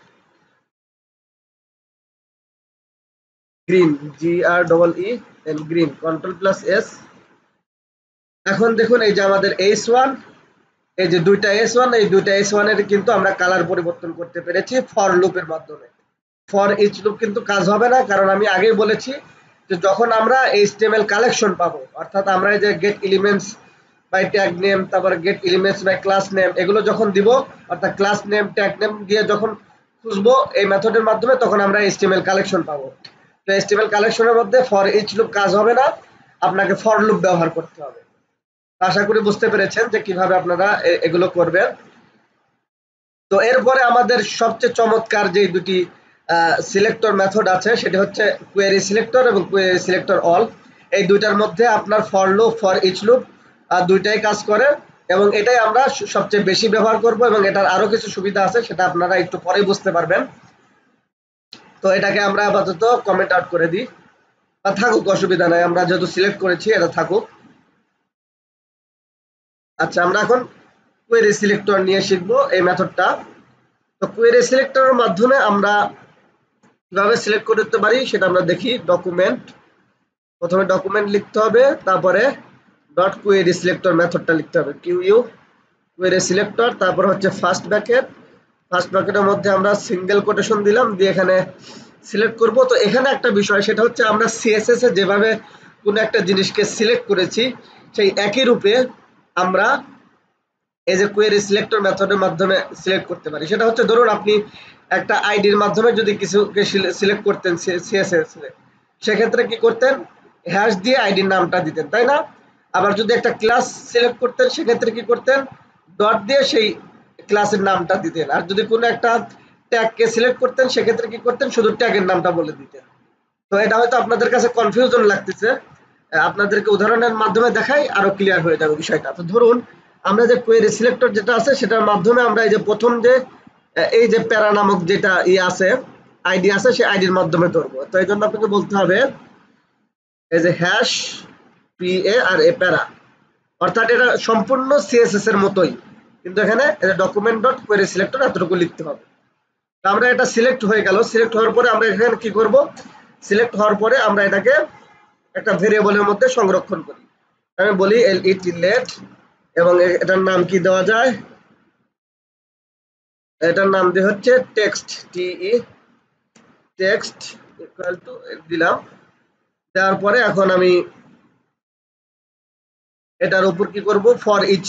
green, GREEN, green. Control plus S। এখন দেখুন এই যে আমাদের s1, এই যে দুইটা s1, এই দুইটা s1 এর কিন্তু আমরা কালার পরিবর্তন করতে পেরেছি ফর লুপের মাধ্যমে। ফর ইচ লুপ কিন্তু কাজ হবে না, কারণ আমি আগেই বলেছি যে যখন আমরা HTML কালেকশন পাবো, অর্থাৎ আমরা এই যে get elements by tag name, তারপর get elements by class name, এগুলো যখন দিব, অর্থাৎ ক্লাস নেম ট্যাগ নেম দিয়ে যখন খুঁজবো এই মেথডের মাধ্যমে, তখন আমরা HTML কালেকশন পাবো। তো HTML কালেকশনের মধ্যে ফর ইচ লুপ কাজ হবে না, আপনাকে ফর লুপ ব্যবহার করতে হবে। আশা করি বুঝতে পেরেছেন যে কিভাবে আপনারা এগুলো করবেন। তো এরপরে আমাদের সবচেয়ে চমৎকার যে দুটি সিলেক্টর মেথড আছে, সেটা হচ্ছে কোয়েরি সিলেক্টর এবং কোয়েরি সিলেক্টর অল। এই দুইটার মধ্যে আপনার for loop, for each loop দুইটাই কাজ করে, এবং এটাই আমরা সবচেয়ে বেশি ব্যবহার করব, এবং এটার আরো কিছু সুবিধা আছে, সেটা আপনারা একটু পরেই বুঝতে পারবেন। তো এটাকে আমরা আপাতত কমেন্ট আউট করে দিই, বা থাকুক, অসুবিধা নাই, আমরা যেহেতু সিলেক্ট করেছি এটা থাকুক। আচ্ছা, আমরা এখন কোয়েরি সিলেক্টর নিয়ে শিখবো এই মেথডটা। তো কোয়েরি সিলেক্টরের মাধ্যমে আমরা কিভাবে সিলেক্ট করতে পারি সেটা আমরা দেখি। ডকুমেন্ট, প্রথমে ডকুমেন্ট লিখতে হবে, তারপরে ডট কোয়েরি সিলেক্টর মেথডটা লিখতে হবে, কোয়েরি সিলেক্টর, তারপর হচ্ছে ফার্স্ট ব্র্যাকেটের মধ্যে আমরা সিঙ্গেল কোটেশন দিলাম, দিয়ে এখানে সিলেক্ট করব। তো এখানে একটা বিষয়, সেটা হচ্ছে আমরা CSS এ যেভাবে কোনো একটা জিনিসকে সিলেক্ট করেছি, সেই একই রূপে আমরা এই যে কোয়েরি সিলেক্টর মেথডের মাধ্যমে সিলেক্ট করতে পারি। সেটা হচ্ছে ধরুন আপনি একটা আইডির মাধ্যমে যদি কিছুকে সিলেক্ট করতেন সিএসএস, সেক্ষেত্রে কি করতেন, হ্যাশ দিয়ে আইডির নামটা দিতেন, তাই না? আবার যদি একটা ক্লাস সিলেক্ট করতেন সেক্ষেত্রে কি করতেন, ডট দিয়ে সেই ক্লাসের নামটা দিতেন। আর যদি কোনো একটা ট্যাগকে সিলেক্ট করতেন সেক্ষেত্রে কি করতেন, শুধু ট্যাগের নামটা বলে দিতেন। তো এটা হয়তো আপনাদের কাছে কনফিউশন লাগতেছে, আপনাদেরকে উদাহরণের মাধ্যমে দেখাই, আরো ক্লিয়ার হয়ে যাবে বিষয়টা। তো ধরুন আমরা যে কোয়েরি সিলেক্টর যেটা আছে সেটার মাধ্যমে আমরা এই যে প্রথম যে এই যে প্যারা নামক যেটা আছে, আইডি আছে, সেই আইডির মাধ্যমে ধরবো। তো এই জন্য আপনাকে বলতে হবে এই যে hash P A R A প্যারা, অর্থাৎ এটা সম্পূর্ণ সিএসএস এর মতোই, কিন্তু এখানে ডকুমেন্ট ডট কোয়েরি সিলেক্টর এতটুকু লিখতে হবে। তো আমরা এটা সিলেক্ট হয়ে গেল, সিলেক্ট হওয়ার পরে আমরা এখানে কি করব, সিলেক্ট হওয়ার পরে আমরা এটাকে একটা ভেরিয়েবলের মধ্যে সংরক্ষণ করি। আমি বলি লেট, এবং এটার নাম কি দেওয়া যায়, এটার নাম দিয়ে হচ্ছে টেক্সট, টিই টেক্সট ইকুয়াল টু দিলাম। দেওয়ার পরে এখন আমি এটার উপর কি করব, ফর ইচ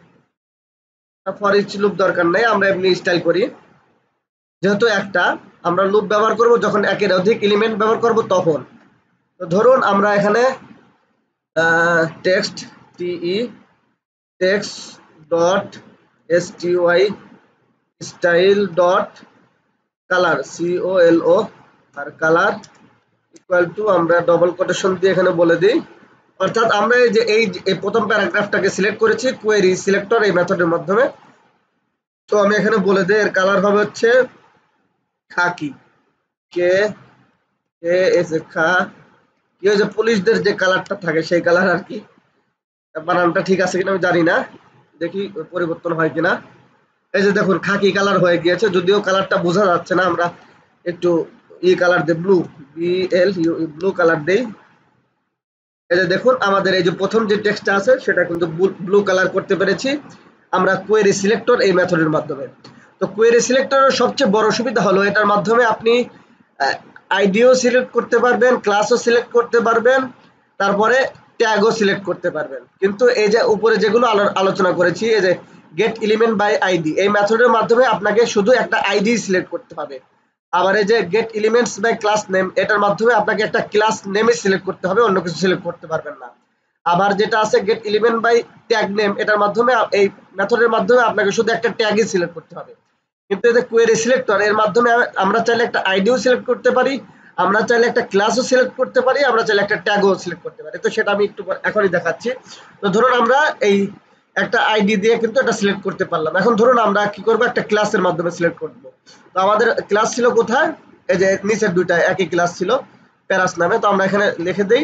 লুপ দরকার নাই, আমরা এমনি স্টাইল করি। যেহেতু একটা আমরা লুপ ব্যবহার করব যখন একের অধিক এলিমেন্ট ব্যবহার করব তখন। তো ধরুন আমরা এখানে টেক্সট টিই টেক্সট ডট এসটিওয়াই স্টাইল ডট কালার COLO, আর কালার ইকুয়াল টু আমরা ডবল কোটেশন দিয়ে এখানে বলে দিই, অর্থাৎ আমরা এই যে প্রথম প্যারাগ্রাফটাকে সিলেক্ট করেছি কোয়েরি সিলেক্টর এই মেথডের মাধ্যমে। তো আমি এখানে বলে দিই এর কালার হবে হচ্ছে খাকি, কে কে এস এ খা, কি যে পুলিশদের যে কালারটা থাকে সেই কালার আর কি। বানানটা ঠিক আছে কিনা আমি জানি না, দেখি পরিবর্তন হয় কিনা। এই যে দেখুন খাকি কালার হয়ে গিয়েছে, যদিও কালারটা বোঝা যাচ্ছে না, আমরা একটু কালার দেই, ব্লু, BLU, ব্লু কালার দেই। এই যে দেখুন আমাদের এই যে প্রথম যে টেক্সটটা আছে সেটা কিন্তু ব্লু কালার করতে পেরেছি আমরা কোয়েরি সিলেক্টর এই মেথডের মাধ্যমে। তো কোয়েরি সিলেক্টরের সবচেয়ে বড় সুবিধা হলো এটার মাধ্যমে আপনি আইডিও সিলেক্ট করতে পারবেন, ক্লাসও সিলেক্ট করতে পারবেন, তারপরে ট্যাগও সিলেক্ট করতে পারবেন। কিন্তু এই যে উপরে যেগুলো আলোচনা করেছি, এই যে গেট এলিমেন্ট বাই আইডি, এই মেথডের মাধ্যমে আপনাকে শুধু একটা আইডি সিলেক্ট করতে হবে। আবার এই যে get elements by class name, এটার মাধ্যমে আপনাকে একটা ক্লাস নেমই সিলেক্ট করতে হবে, অন্য কিছু সিলেক্ট করতে পারবেন না। আবার যেটা আছে get element by tag name, এটার মাধ্যমে এই মেথডের মাধ্যমে আপনাকে শুধু একটা ট্যাগই সিলেক্ট করতে হবে। কিন্তু এই যে কোয়েরি সিলেক্টর এর মাধ্যমে আমরা চাইলে একটা আইডিও সিলেক্ট করতে পারি, আমরা চাইলে একটা ক্লাসও সিলেক্ট করতে পারি, আমরা চাইলে একটা ট্যাগও সিলেক্ট করতে পারি। তো সেটা আমি একটু এখনই দেখাচ্ছি। তো ধরুন আমরা এই একটা আইডি দিয়ে কিন্তু এটা সিলেক্ট করতে পারলাম। এখন ধরুন আমরা কি করব, একটা ক্লাসের মাধ্যমে সিলেক্ট করব। তো আমাদের ক্লাস ছিল কোথায়, এই যে নিচের দুইটা একই ক্লাস ছিল প্যারাস নামে। তো আমরা এখানে লিখে দেই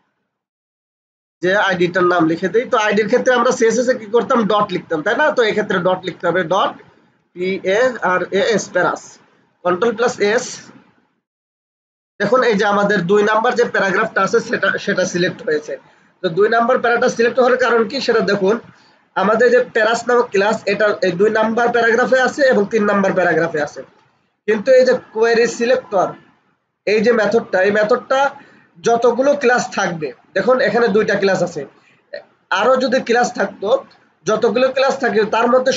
যে আইডিটার নাম লিখে দেই। তো আইডির ক্ষেত্রে আমরা সিএসএস এ কি করতাম, ডট লিখতাম, তাই না? তো এই ক্ষেত্রে ডট লিখতে হবে, ডট PARAS প্যারাস, কন্ট্রোল+S। দেখুন এই যে আমাদের 2 নাম্বার যে প্যারাগ্রাফটা আছে সেটা সিলেক্ট হয়েছে। তো 2 নাম্বার প্যারাটা সিলেক্ট হওয়ার কারণ কি সেটা দেখুন, আমাদের যে প্যারাস নামক ক্লাস এটা এই 2 নাম্বার প্যারাগ্রাফে আছে এবং 3 নাম্বার প্যারাগ্রাফে আছে। কিন্তু এই যে কোয়েরি সিলেক্টর এই যে মেথডটা, এই মেথডটা যতগুলো ক্লাস থাকবে, দেখুন এখানে 2টা ক্লাস আছে, আরো যদি ক্লাস থাকতো, যতগুলো ক্লাস থাকে তার মধ্যে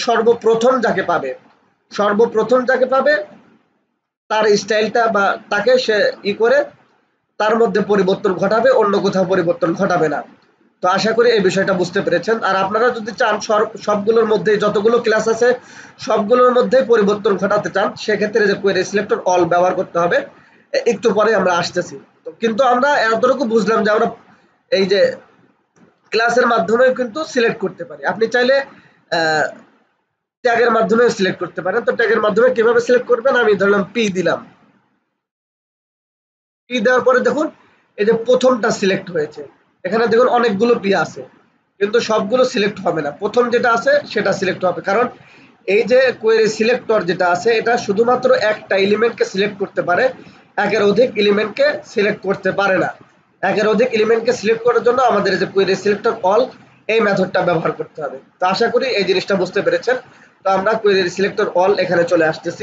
সর্বপ্রথম যাকে পাবে তার স্টাইলটা বা তাকে সে করে তার মধ্যে পরিবর্তন ঘটাবে, অন্য কোথাও পরিবর্তন ঘটাবে না। তো আশা করি এই বিষয়টা বুঝতে পেরেছেন। আর আপনারা যদি চান সবগুলোর মধ্যে যতগুলো ক্লাস আছে সবগুলোর মধ্যে পরিবর্তন ঘটাতে চান, সেক্ষেত্রে যে কোয়েরি সিলেক্টর অল ব্যবহার করতে হবে, একটু পরে আমরা আসতেছি। তো কিন্তু আমরা এতটুকু বুঝলাম যে আমরা এই যে ক্লাসের মাধ্যমে কিন্তু সিলেক্ট করতে পারি। আপনি চাইলে ট্যাগের মাধ্যমে সিলেক্ট করতে পারেন। তো ট্যাগের মাধ্যমে কিভাবে সিলেক্ট করবেন, আমি ধরলাম পি দিলাম, পি দেওয়ার পরে দেখুন এই যে প্রথমটা সিলেক্ট হয়েছে, এখানে দেখুন অনেকগুলো পি আছে কিন্তু সবগুলো সিলেক্ট হবে না, প্রথম যেটা আছে সেটা সিলেক্ট হবে। কারণ এই যে কোয়েরি সিলেক্টর যেটা আছে এটা শুধুমাত্র একটা এলিমেন্টকে সিলেক্ট করতে পারে, একের অধিক এলিমেন্টকে সিলেক্ট করতে পারে না। একের অধিক এলিমেন্টকে সিলেক্ট করার জন্য আমাদের যে কোয়েরি সিলেক্টর অল এই মেথডটা ব্যবহার করতে হবে। তো আশা করি এই জিনিসটা বুঝতে পেরেছেন। তো আমরা কোয়েরি সিলেক্টর অল এখানে চলে আসতেছি।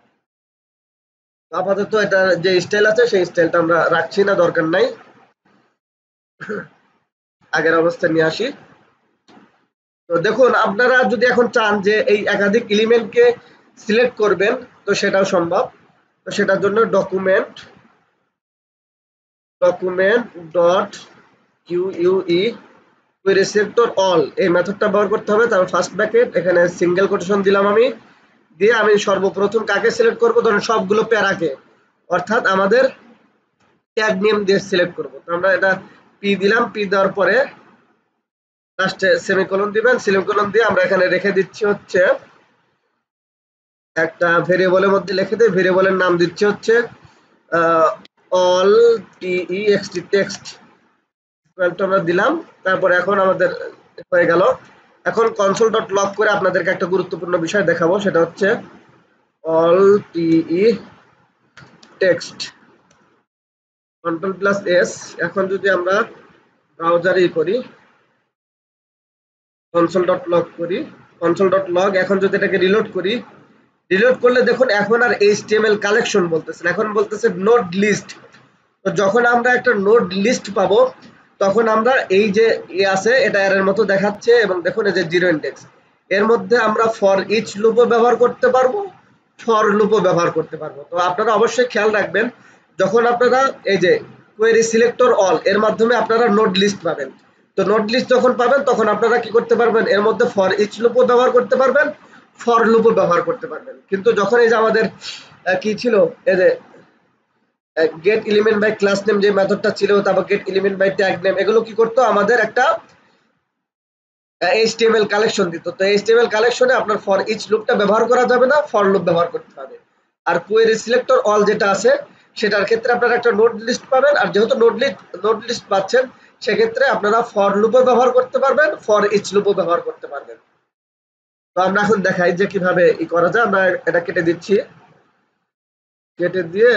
আপাতত এটা যে স্টাইল আছে সেই স্টাইলটা আমরা রাখছি না, দরকার নাই, আগের অবস্থায় নিয়ে আসি। তো দেখুন আপনারা যদি এখন চান যে এই একাধিক এলিমেন্টকে সিলেক্ট করবেন তো সেটাও সম্ভব। তো সেটার জন্য ডকুমেন্ট ডট কিউইউই কোয়েরি সিলেক্টর অল এই মেথডটা ব্যবহার করতে হবে। তারপর ফার্স্ট ব্র্যাকেট, এখানে সিঙ্গেল কোটেশন দিলাম আমি, দিয়ে আমি সর্বপ্রথম কাকে সিলেক্ট করব, ধরেন সবগুলো প্যারাকে, অর্থাৎ আমাদের ট্যাগ নেম দিয়ে সিলেক্ট করব। তো আমরা এটা পি দিলাম, পি দেওয়ার পরে লাস্টে সেমিকোলন দিবেন, সেমিকোলন দিয়ে আমরা এখানে রেখে দিচ্ছি হচ্ছে একটা ভেরিয়েবলের মধ্যে লিখে দেই, ভেরিয়েবলের নাম দিচ্ছি হচ্ছে অল টেক্সট টেক্সট আমরা দিলাম। তারপর এখন আমাদের হয়ে গেল। এখন কনসোল ডট লগ করে আপনাদেরকে একটা গুরুত্বপূর্ণ বিষয় দেখাবো, সেটা হচ্ছে অল টেক্সট Ctrl+S। এখন যদি আমরা ব্রাউজারে করি, কনসোল ডট লগ করি, কনসোল ডট লগ, এখন যদি এটাকে রিলোড করি, রিলোড করলে দেখুন এখন আর HTML কালেকশন বলতেছে না, এখন বলতেছে নোড লিস্ট। তো যখন আমরা একটা নোড লিস্ট পাবো তখন আমরা এই যে আছে এটা এর মতো দেখাচ্ছে, এবং দেখুন এই যে জিরো ইন্ডেক্স, এর মধ্যে আমরা ফর ইচ লুপও ব্যবহার করতে পারবো, ফর লুপও ব্যবহার করতে পারবো। তো আপনারা অবশ্যই খেয়াল রাখবেন, যখন আপনারা এই যে কোয়েরি সিলেক্টর অল এর মাধ্যমে আপনারা নোড লিস্ট পাবেন, তো নোড লিস্ট যখন পাবেন তখন আপনারা কি করতে পারবেন, এর মধ্যে ফর ইচ লুপও ব্যবহার করতে পারবেন, ফর লুপও ব্যবহার করতে পারবেন। কিন্তু যখন এই যে আমাদের কি ছিল, এই যে get element by class name যে মেথডটা ছিল, তারপর get element by tag name, এগুলো কি করতো, আমাদের একটা HTML কালেকশন দিত। তো HTML কালেকশনে আপনার ফর ইচ লুপটা ব্যবহার করা যাবে না, ফর লুপ ব্যবহার করতে হবে। আর কোয়েরি সিলেক্টর অল যেটা আছে সেটার ক্ষেত্রে আপনারা একটা নোড লিস্ট পাবেন, আর যেহেতু নোড লিস্ট পাচ্ছেন সেক্ষেত্রে আপনারা ফর লুপও ব্যবহার করতে পারবেন, ফর ইচ লুপও ব্যবহার করতে পারবেন। তো আমরা এখন দেখাই যে কিভাবে ই করা যায়। আমরা এটা কেটে দিচ্ছি, কেটে দিয়ে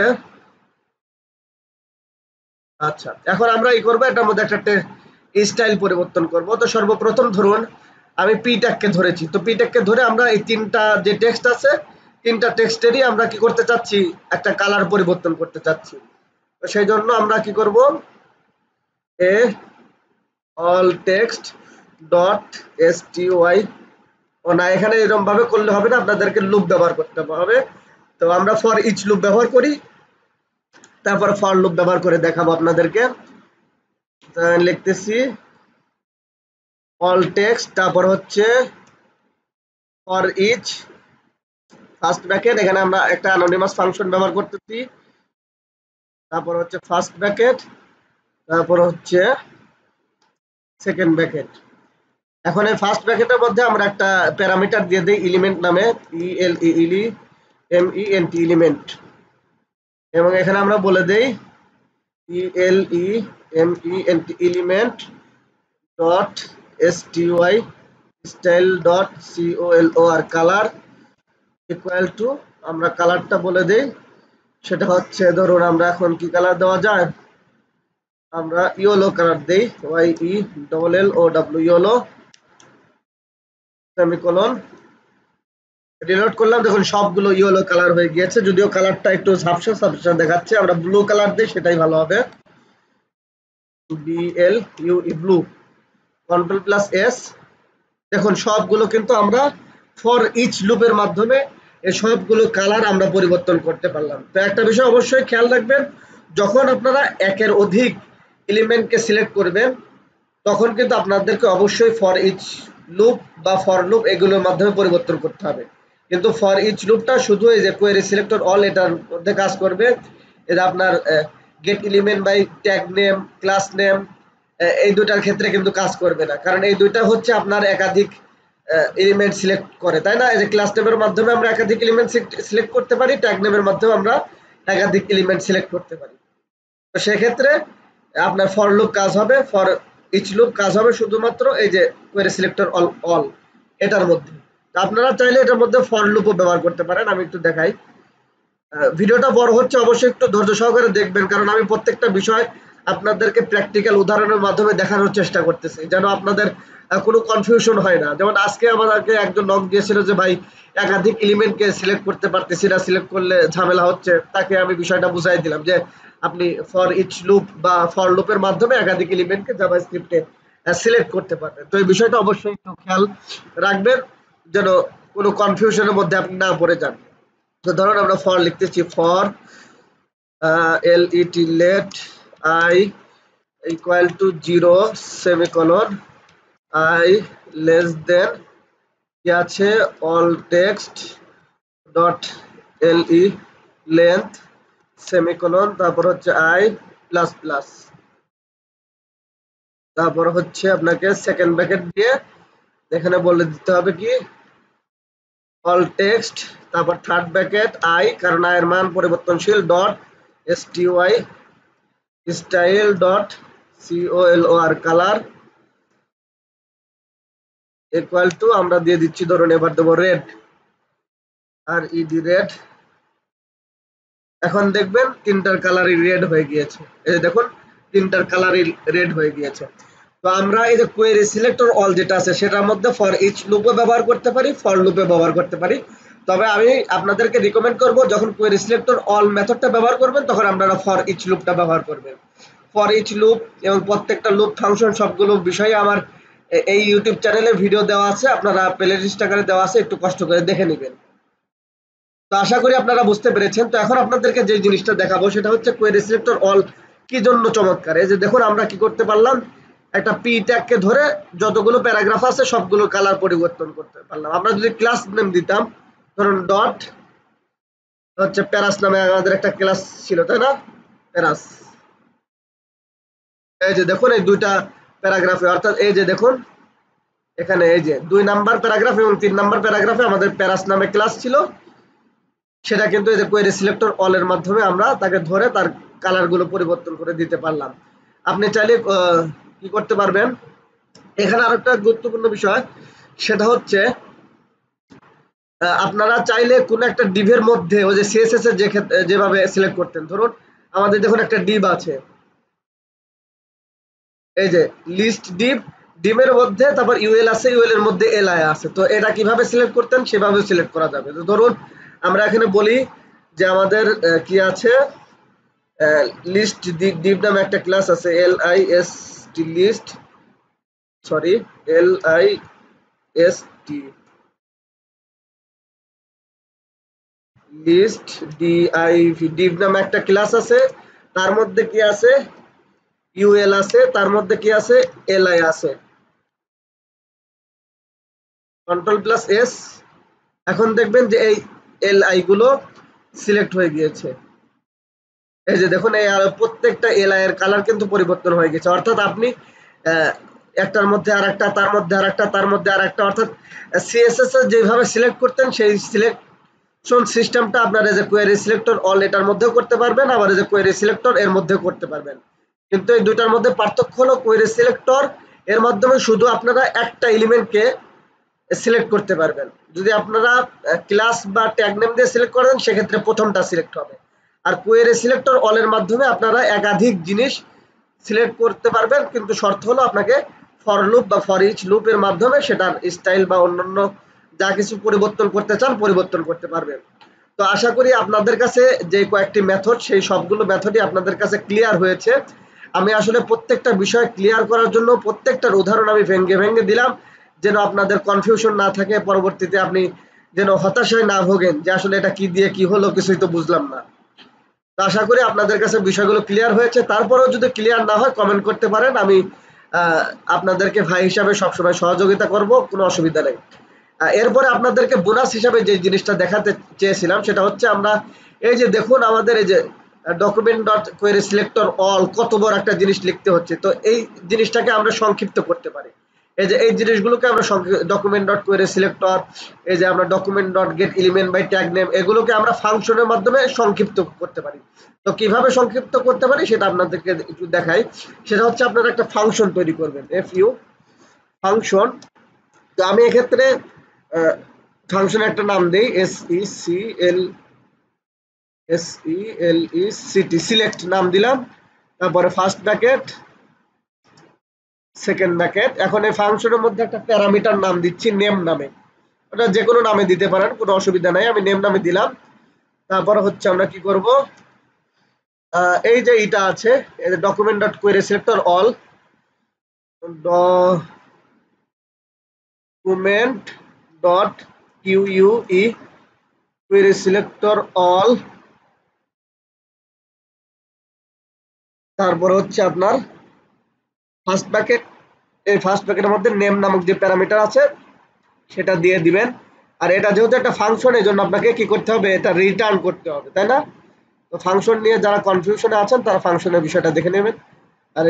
আচ্ছা এখন আমরা ই করবো, এটার মধ্যে একটা স্টাইল পরিবর্তন করব। তো সর্বপ্রথম ধরুন আমি পি ট্যাগকে ধরেছি, তো পি ট্যাগকে ধরে আমরা এই তিনটা যে টেক্সট আছে তিনটা টেক্সটেরই আমরা কি করতে চাচ্ছি, একটা কালার পরিবর্তন করতে চাচ্ছি। তো সেই জন্য আমরা কি করব, এ অল টেক্সট ডট স্টাই, ও না এখানে এরকম ভাবে করলে হবে না, আপনাদেরকে লুপ ব্যবহার করতে হবে। তো আমরা ফর ইচ লুপ ব্যবহার করি, তারপর ফর লুপ ব্যবহার করে দেখাবো আপনাদেরকে। লিখতেছি অল টেক্সট, তারপর হচ্ছে ফর ইচ ফার্স্ট ব্র্যাকেট, এখানে আমরা একটা অ্যানোনিমাস ফাংশন ব্যবহার করতেছি, তারপর হচ্ছে ফার্স্ট ব্র্যাকেট, তারপর হচ্ছে সেকেন্ড ব্র্যাকেট। এখন এই ফার্স্ট ব্র্যাকেটের মধ্যে আমরা একটা প্যারামিটার দিয়ে দিই এলিমেন্ট নামে, ELEMENT এলিমেন্ট, এবং এখানে আমরা বলে দেই ELEMENT এলিমেন্ট ডট স্টাই style dot color colour equal to, আমরা কালারটা বলে দেই, সেটা হচ্ছে ধরুন আমরা এখন কি কালার দেওয়া যায়, আমরা ইয়েলো কালার দেই, YELLOW ইয়েলো, সেমিকোলন, রিলোড করলাম, দেখুন সবগুলো ইয়েলো কালার হয়ে গিয়েছে, যদিও কালারটা একটু ঝাপসা ঝাপসা দেখাচ্ছে, আমরা ব্লু কালার দিই সেটাই ভালো হবে, BLUE ব্লু। Ctrl+S, দেখুন সবগুলো কিন্তু আমরা ফর ইচ লুপের মাধ্যমে এই সবগুলো কালার আমরা পরিবর্তন করতে পারলাম। তো একটা বিষয় অবশ্যই খেয়াল রাখবেন, যখন আপনারা একের অধিক এলিমেন্টকে সিলেক্ট করবেন তখন কিন্তু আপনাদেরকে অবশ্যই ফর ইচ লুপ বা ফর লুপ এগুলোর মাধ্যমে পরিবর্তন করতে হবে। কিন্তু ফর ইচ লুপটা শুধু এই যে কোয়েরি সিলেক্টর অল এটার মধ্যে কাজ করবে, এটা আপনার get element by tag name, class name, এই দুটার ক্ষেত্রে কিন্তু কাজ করবে না, কারণ এই দুইটা হচ্ছে আপনার একাধিক এলিমেন্ট সিলেক্ট করে, তাই না? এই যে ক্লাস নেমের মাধ্যমে আমরা একাধিক এলিমেন্ট সিলেক্ট করতে পারি, ট্যাগ নেমের মাধ্যমে আমরা একাধিক এলিমেন্ট সিলেক্ট করতে পারি। তো সেক্ষেত্রে আপনার ফর লুপ কাজ হবে, ফর ইচ লুপ কাজ হবে শুধুমাত্র এই যে কোয়েরি সিলেক্টর অল এটার মধ্যে। তো আপনারা চাইলে এটার মধ্যে ফর লুপও ব্যবহার করতে পারেন। আমি একটু দেখাই, ভিডিওটা বড় হচ্ছে, অবশ্যই একটু ধৈর্য সহকারে দেখবেন, কারণ আমি প্রত্যেকটা বিষয় আপনাদেরকে প্র্যাকটিক্যাল উদাহরণের মাধ্যমে দেখানোর চেষ্টা করতেছি, যেন আপনাদের কোনো কনফিউশন হয় না। যেমন আজকে আমাদেরকে একজন নক দিয়েছিল যে ভাই একাধিক এলিমেন্টকে সিলেক্ট করতে পারতেছি না, সিলেক্ট করলে ঝামেলা হচ্ছে, তাকে আমি বিষয়টা বুঝাই দিলাম যে আপনি ফর ইচ লুপ বা ফর লুপের মাধ্যমে একাধিক এলিমেন্টকে জাভাস্ক্রিপ্টে সিলেক্ট করতে পারবেন। তো এই বিষয়টা অবশ্যই একটু খেয়াল রাখবেন যেন কোনো কনফিউশনের মধ্যে আপনি না পড়ে যান। তো ধরুন আমরা ফর লিখতেছি, for let I equal to 0 সেমিকোলন I less than কি আছে all text dot le length semicolon, তারপর হচ্ছে I প্লাস প্লাস, তারপর হচ্ছে আপনাকে সেকেন্ড ব্র্যাকেট দিয়ে এখানে বলে দিতে হবে কি অল টেক্সট, তারপর থার্ড ব্র্যাকেট I কারণ I এর মান পরিবর্তনশীল dot sty style dot color colour equal to আমরা দিয়ে দিচ্ছি, ধরুন এবার দেবো রেড আর ইডি রেড। এখন দেখবেন তিনটার কালারই রেড হয়ে গিয়েছে, এই যে দেখুন তিনটার কালারই রেড হয়ে গিয়েছে। তো আমরা এই যে কোয়েরি সিলেক্টর অল যেটা আছে সেটার মধ্যে ফর ইচ লুপও ব্যবহার করতে পারি, ফর লুপে ব্যবহার করতে পারি। তবে আমি আপনাদেরকে রিকমেন্ড করব যখন কোয়েরি সিলেক্টর অল মেথডটা ব্যবহার করবেন তখন আপনারা ফর ইচ লুপটা ব্যবহার করবেন। ফর ইচ লুপ এবং প্রত্যেকটা লুপ ফাংশন সবগুলো বিষয়ে আমার এই ইউটিউব চ্যানেলে ভিডিও দেওয়া আছে, আপনারা প্লে লিস্ট আকারে দেওয়া আছে, একটু কষ্ট করে দেখে নেবেন। তো আশা করি আপনারা বুঝতে পেরেছেন। তো এখন আপনাদেরকে যে জিনিসটা দেখাবো সেটা হচ্ছে কোয়েরি সিলেক্টর অল কি জন্য চমৎকার। এই যে দেখুন আমরা কি করতে পারলাম, একটা পি ট্যাগকে ধরে যতগুলো প্যারাগ্রাফ আছে সবগুলো কালার পরিবর্তন করতে পারলাম। আমরা যদি ক্লাস নেম দিতাম, ধরুন ডট হচ্ছে প্যারাস নামে আমাদের একটা ক্লাস ছিল, তাই না, প্যারাস। এই যে দেখুন এই দুইটা প্যারাগ্রাফে, অর্থাৎ এই যে দেখুন এখানে এই যে 2 নাম্বার প্যারাগ্রাফ এবং 3 নাম্বার প্যারাগ্রাফে আমাদের প্যারাস নামে ক্লাস ছিল, সেটা কিন্তু এই যে কোয়েরি সিলেক্টর অল এর মাধ্যমে আমরা তাকে ধরে তার কালার গুলো পরিবর্তন করে দিতে পারলাম। আপনি চাইলে কি করতে পারবেন, এখানে আরেকটা গুরুত্বপূর্ণ বিষয় সেটা হচ্ছে আপনারা চাইলে কোন একটা ডিভের মধ্যে ওই যে সিএসএস এর যেভাবে সিলেক্ট করতেন, ধরুন আমাদের দেখুন একটা ডিভ আছে, এই যে লিস্ট ডিভ, ডিমের মধ্যে তারপর ইউএল আছে, ইউএল এর মধ্যে এলআই আছে। তো এটা কিভাবে সিলেক্ট করতেন সেভাবে সিলেক্ট করা যাবে। তো ধরুন আমরা এখানে বলি যে আমাদের কি আছে, লিস্ট ডিভ নামে একটা ক্লাস আছে, LIST list, sorry LIST list div div নামে একটা ক্লাস আছে, তার মধ্যে কি আছে ইউএল আছে, তার মধ্যে কি আছে এলআই আছে, কন্ট্রোল প্লাস এস। এখন দেখবেন যে এই এলআই গুলো সিলেক্ট হয়ে গিয়েছে, এই যে দেখুন এই প্রত্যেকটা এলআই এর কালার কিন্তু পরিবর্তন হয়ে গেছে। অর্থাৎ আপনি একটার মধ্যে আরেকটা, তার মধ্যে আরেকটা, তার মধ্যে আরেকটা, অর্থাৎ সিএসএস এর যেভাবে সিলেক্ট করতেন সেই সিলেকশন সিস্টেমটা আপনারা যে কোয়েরি সিলেক্টর অল এটার মধ্যেও করতে পারবেন, আবার যে কোয়েরি সিলেক্টর এর মধ্যেও করতে পারবেন। কিন্তু এই দুইটার মধ্যে পার্থক্য হলো কোয়েরি সিলেক্টর এর মাধ্যমে শুধু আপনারা একটা এলিমেন্টকে সিলেক্ট করতে পারবেন। যদি আপনারা ক্লাস বা ট্যাগ নেম দিয়ে সিলেক্ট করেন সেক্ষেত্রে প্রথমটা সিলেক্ট হবে। আর কোয়েরি সিলেক্টর অল এর মাধ্যমে আপনারা একাধিক জিনিস সিলেক্ট করতে পারবেন, কিন্তু শর্ত হলো আপনাকে ফর লুপ বা ফর ইচ লুপ এর মাধ্যমে সেটার স্টাইল বা অন্যান্য যা কিছু পরিবর্তন করতে চান পরিবর্তন করতে পারবেন। তো আশা করি আপনাদের কাছে যে কয়েকটি মেথড সেই সবগুলো মেথডই আপনাদের কাছে ক্লিয়ার হয়েছে। আমি আসলে প্রত্যেকটা বিষয় ক্লিয়ার করার জন্য প্রত্যেকটার উদাহরণ আমি ভেঙে ভেঙে দিলাম, যেন আপনাদের কনফিউশন না থাকে, পরবর্তীতে আপনি যেন হতাশায় না ভোগেন যে আসলে এটা কি দিয়ে কি হলো কিছুই তো বুঝলাম না। তো আশা করি আপনাদের কাছে বিষয়গুলো ক্লিয়ার হয়েছে। তারপরেও যদি ক্লিয়ার না হয় কমেন্ট করতে পারেন, আমি আপনাদেরকে ভাই হিসাবে সবসময় সহযোগিতা করব, কোনো অসুবিধা নেই। এরপরে আপনাদেরকে বোনাস হিসাবে যে জিনিসটা দেখাতে চেয়েছিলাম সেটা হচ্ছে আমরা এই যে দেখুন আমাদের এই যে document dot query selector all কত বড় একটা জিনিস লিখতে হচ্ছে। তো এই জিনিসটাকে আমরা সংক্ষিপ্ত করতে পারি, এই যে এই জিনিসগুলোকে আমরা ডকুমেন্ট ডট কোয়েরি সিলেক্টর, এই যে আমরা document dot get element by tag name, এগুলোকে আমরা ফাংশনের মাধ্যমে সংক্ষিপ্ত করতে পারি। তো কিভাবে সংক্ষিপ্ত করতে পারি সেটা আপনাদেরকে একটু দেখাই। সেটা হচ্ছে আপনারা একটা ফাংশন তৈরি করবেন, FU ফাংশন। তো আমি এক্ষেত্রে ফাংশনের একটা নাম দেই SELECT সিলেক্ট নাম দিলাম, তারপরে ফার্স্ট ব্র্যাকেট সেকেন্ড ব্র্যাকেট। এখন এই ফাংশনের মধ্যে একটা প্যারামিটার নাম দিচ্ছি নেম নামে, ওটা যে কোনো নামে দিতে পারেন, কোনো অসুবিধা নাই, আমি নেম নামে দিলাম। তারপর হচ্ছে আমরা কি করব, এই যে এটা আছে document dot query selector all, document dot queue query selector all, তারপর হচ্ছে আপনার ফার্স্ট ব্র্যাকেট, এই ফার্স্ট ব্র্যাকেটের মধ্যে নেম নামক যে প্যারামিটার আছে সেটা দিয়ে দিবেন। আর এটা যেহেতু একটা ফাংশন, এই জন্য আপনাকে কি করতে হবে, এটা রিটার্ন করতে হবে, তাই না? তো ফাংশন নিয়ে যারা কনফিউশনে আছেন তারা ফাংশনের বিষয়টা দেখে নেবেন। আর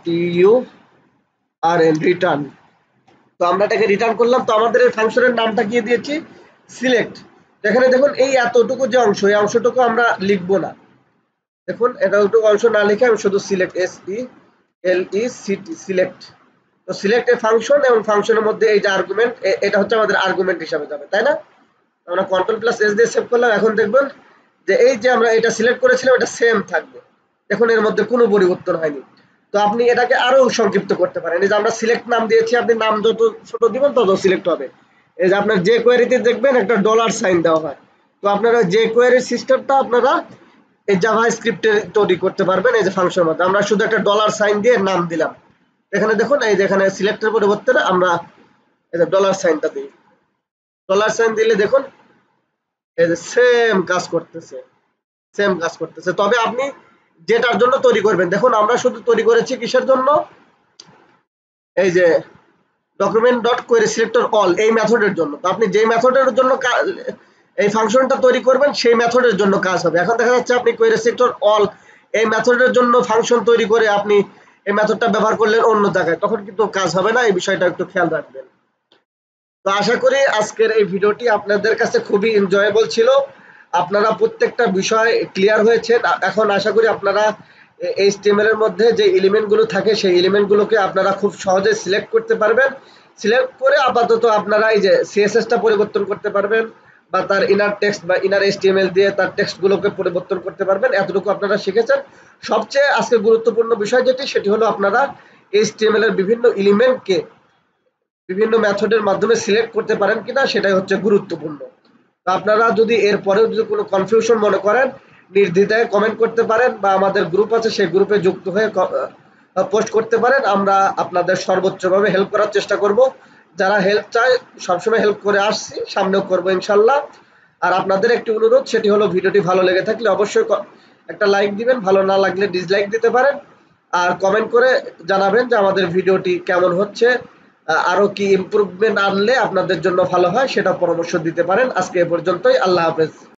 রিটার্ন, তো আমরা এটাকে রিটার্ন করলাম। তো আমাদের এই ফাংশনের নামটা কি দিয়েছি, সিলেক্ট। এখানে দেখুন এই এতটুকু যে অংশ, এই অংশটুকু আমরা লিখবো না। দেখুন এতটুকু অংশ না লিখে আমি শুধু সিলেক্ট, সিলেক্ট। তো সিলেক্ট এ ফাংশন, এবং ফাংশনের মধ্যে এই যে আর্গুমেন্ট, এটা হচ্ছে আমাদের আর্গুমেন্ট হিসাবে যাবে, তাই না? আমরা কন্ট্রোল+S দিয়ে সেভ করলাম। এখন দেখবেন যে এই যে আমরা এটা সিলেক্ট করেছিলাম এটা সেম থাকবে। দেখুন এর মধ্যে কোনো পরিবর্তন হয়নি। তো আপনি এটাকে আরো সংক্ষিপ্ত করতে পারেন। এই যে আমরা সিলেক্ট নাম দিয়েছি, আপনি নাম যত ছোট দিবেন তত সিলেক্ট হবে। এই যে আপনার যে কোয়েরিতে দেখবেন একটা ডলার সাইন দেওয়া হয়, তো আপনারা যে কোয়েরি সিস্টেমটা আপনারা এই জাভাস্ক্রিপ্টে তৈরি করতে পারবেন। এই যে ফাংশনের মধ্যে আমরা শুধু একটা ডলার সাইন দিয়ে নাম দিলাম। এখানে দেখুন এই যে এখানে সিলেক্টের পরিবর্তে আমরা এই যে ডলার সাইনটা দিই, ডলার সাইন দিলে দেখুন এই যে সেম কাজ করতেছে। তবে আপনি যেটার জন্য তৈরি করবেন, দেখুন আমরা শুধু তৈরি করেছি কিসের জন্য, এই যে document dot query selector all এই মেথডের জন্য। তো আপনি যেই মেথডের জন্য এই ফাংশনটা তৈরি করবেন সেই মেথডের জন্য কাজ হবে। এখন দেখা যাচ্ছে আপনি কোয়েরি সিলেক্টর অল এই মেথডের জন্য ফাংশন তৈরি করে আপনি এই মেথডটা ব্যবহার করলেন অন্য জায়গায়, তখন কিন্তু কাজ হবে না। এই বিষয়টা একটু খেয়াল রাখবেন। তো আশা করি আজকের এই ভিডিওটি আপনাদের কাছে খুবই এনজয়েবল ছিল। আপনারা প্রত্যেকটা বিষয় ক্লিয়ার হয়েছে। এখন আশা করি আপনারা HTML এর মধ্যে যে এলিমেন্টগুলো থাকে সেই এলিমেন্টগুলোকে আপনারা খুব সহজে সিলেক্ট করতে পারবেন। সিলেক্ট করে আপাতত আপনারা এই যে CSS-টা পরিবর্তন করতে পারবেন, বা তার ইনার টেক্সট বা ইনার HTML দিয়ে তার টেক্সটগুলোকে পরিবর্তন করতে পারবেন। এতটুকু আপনারা শিখেছেন। সবচেয়ে আজকে গুরুত্বপূর্ণ বিষয় যেটি, সেটি হলো আপনারা HTML এর বিভিন্ন এলিমেন্টকে বিভিন্ন মেথডের মাধ্যমে সিলেক্ট করতে পারেন কিনা, সেটাই হচ্ছে গুরুত্বপূর্ণ। তো আপনারা যদি এরপরেও যদি কোনো কনফিউশন মনে করেন, নির্দ্বিধায় কমেন্ট করতে পারেন, বা আমাদের গ্রুপ আছে সেই গ্রুপে যুক্ত হয়ে পোস্ট করতে পারেন। আমরা আপনাদের সর্বোচ্চভাবে হেল্প করার চেষ্টা করব। যারা হেল্প চায় সবসময় হেল্প করে আসছি, সামনেও করবো ইনশাল্লাহ। আর আপনাদের একটি অনুরোধ, সেটি হলো ভিডিওটি ভালো লেগে থাকলে অবশ্যই একটা লাইক দিবেন, ভালো না লাগলে ডিসলাইক দিতে পারেন। আর কমেন্ট করে জানাবেন যে আমাদের ভিডিওটি কেমন হচ্ছে, আরো কি ইমপ্রুভমেন্ট আনলে আপনাদের জন্য ভালো হয় সেটা পরামর্শ দিতে পারেন। আজকে এ পর্যন্তই, আল্লাহ হাফেজ।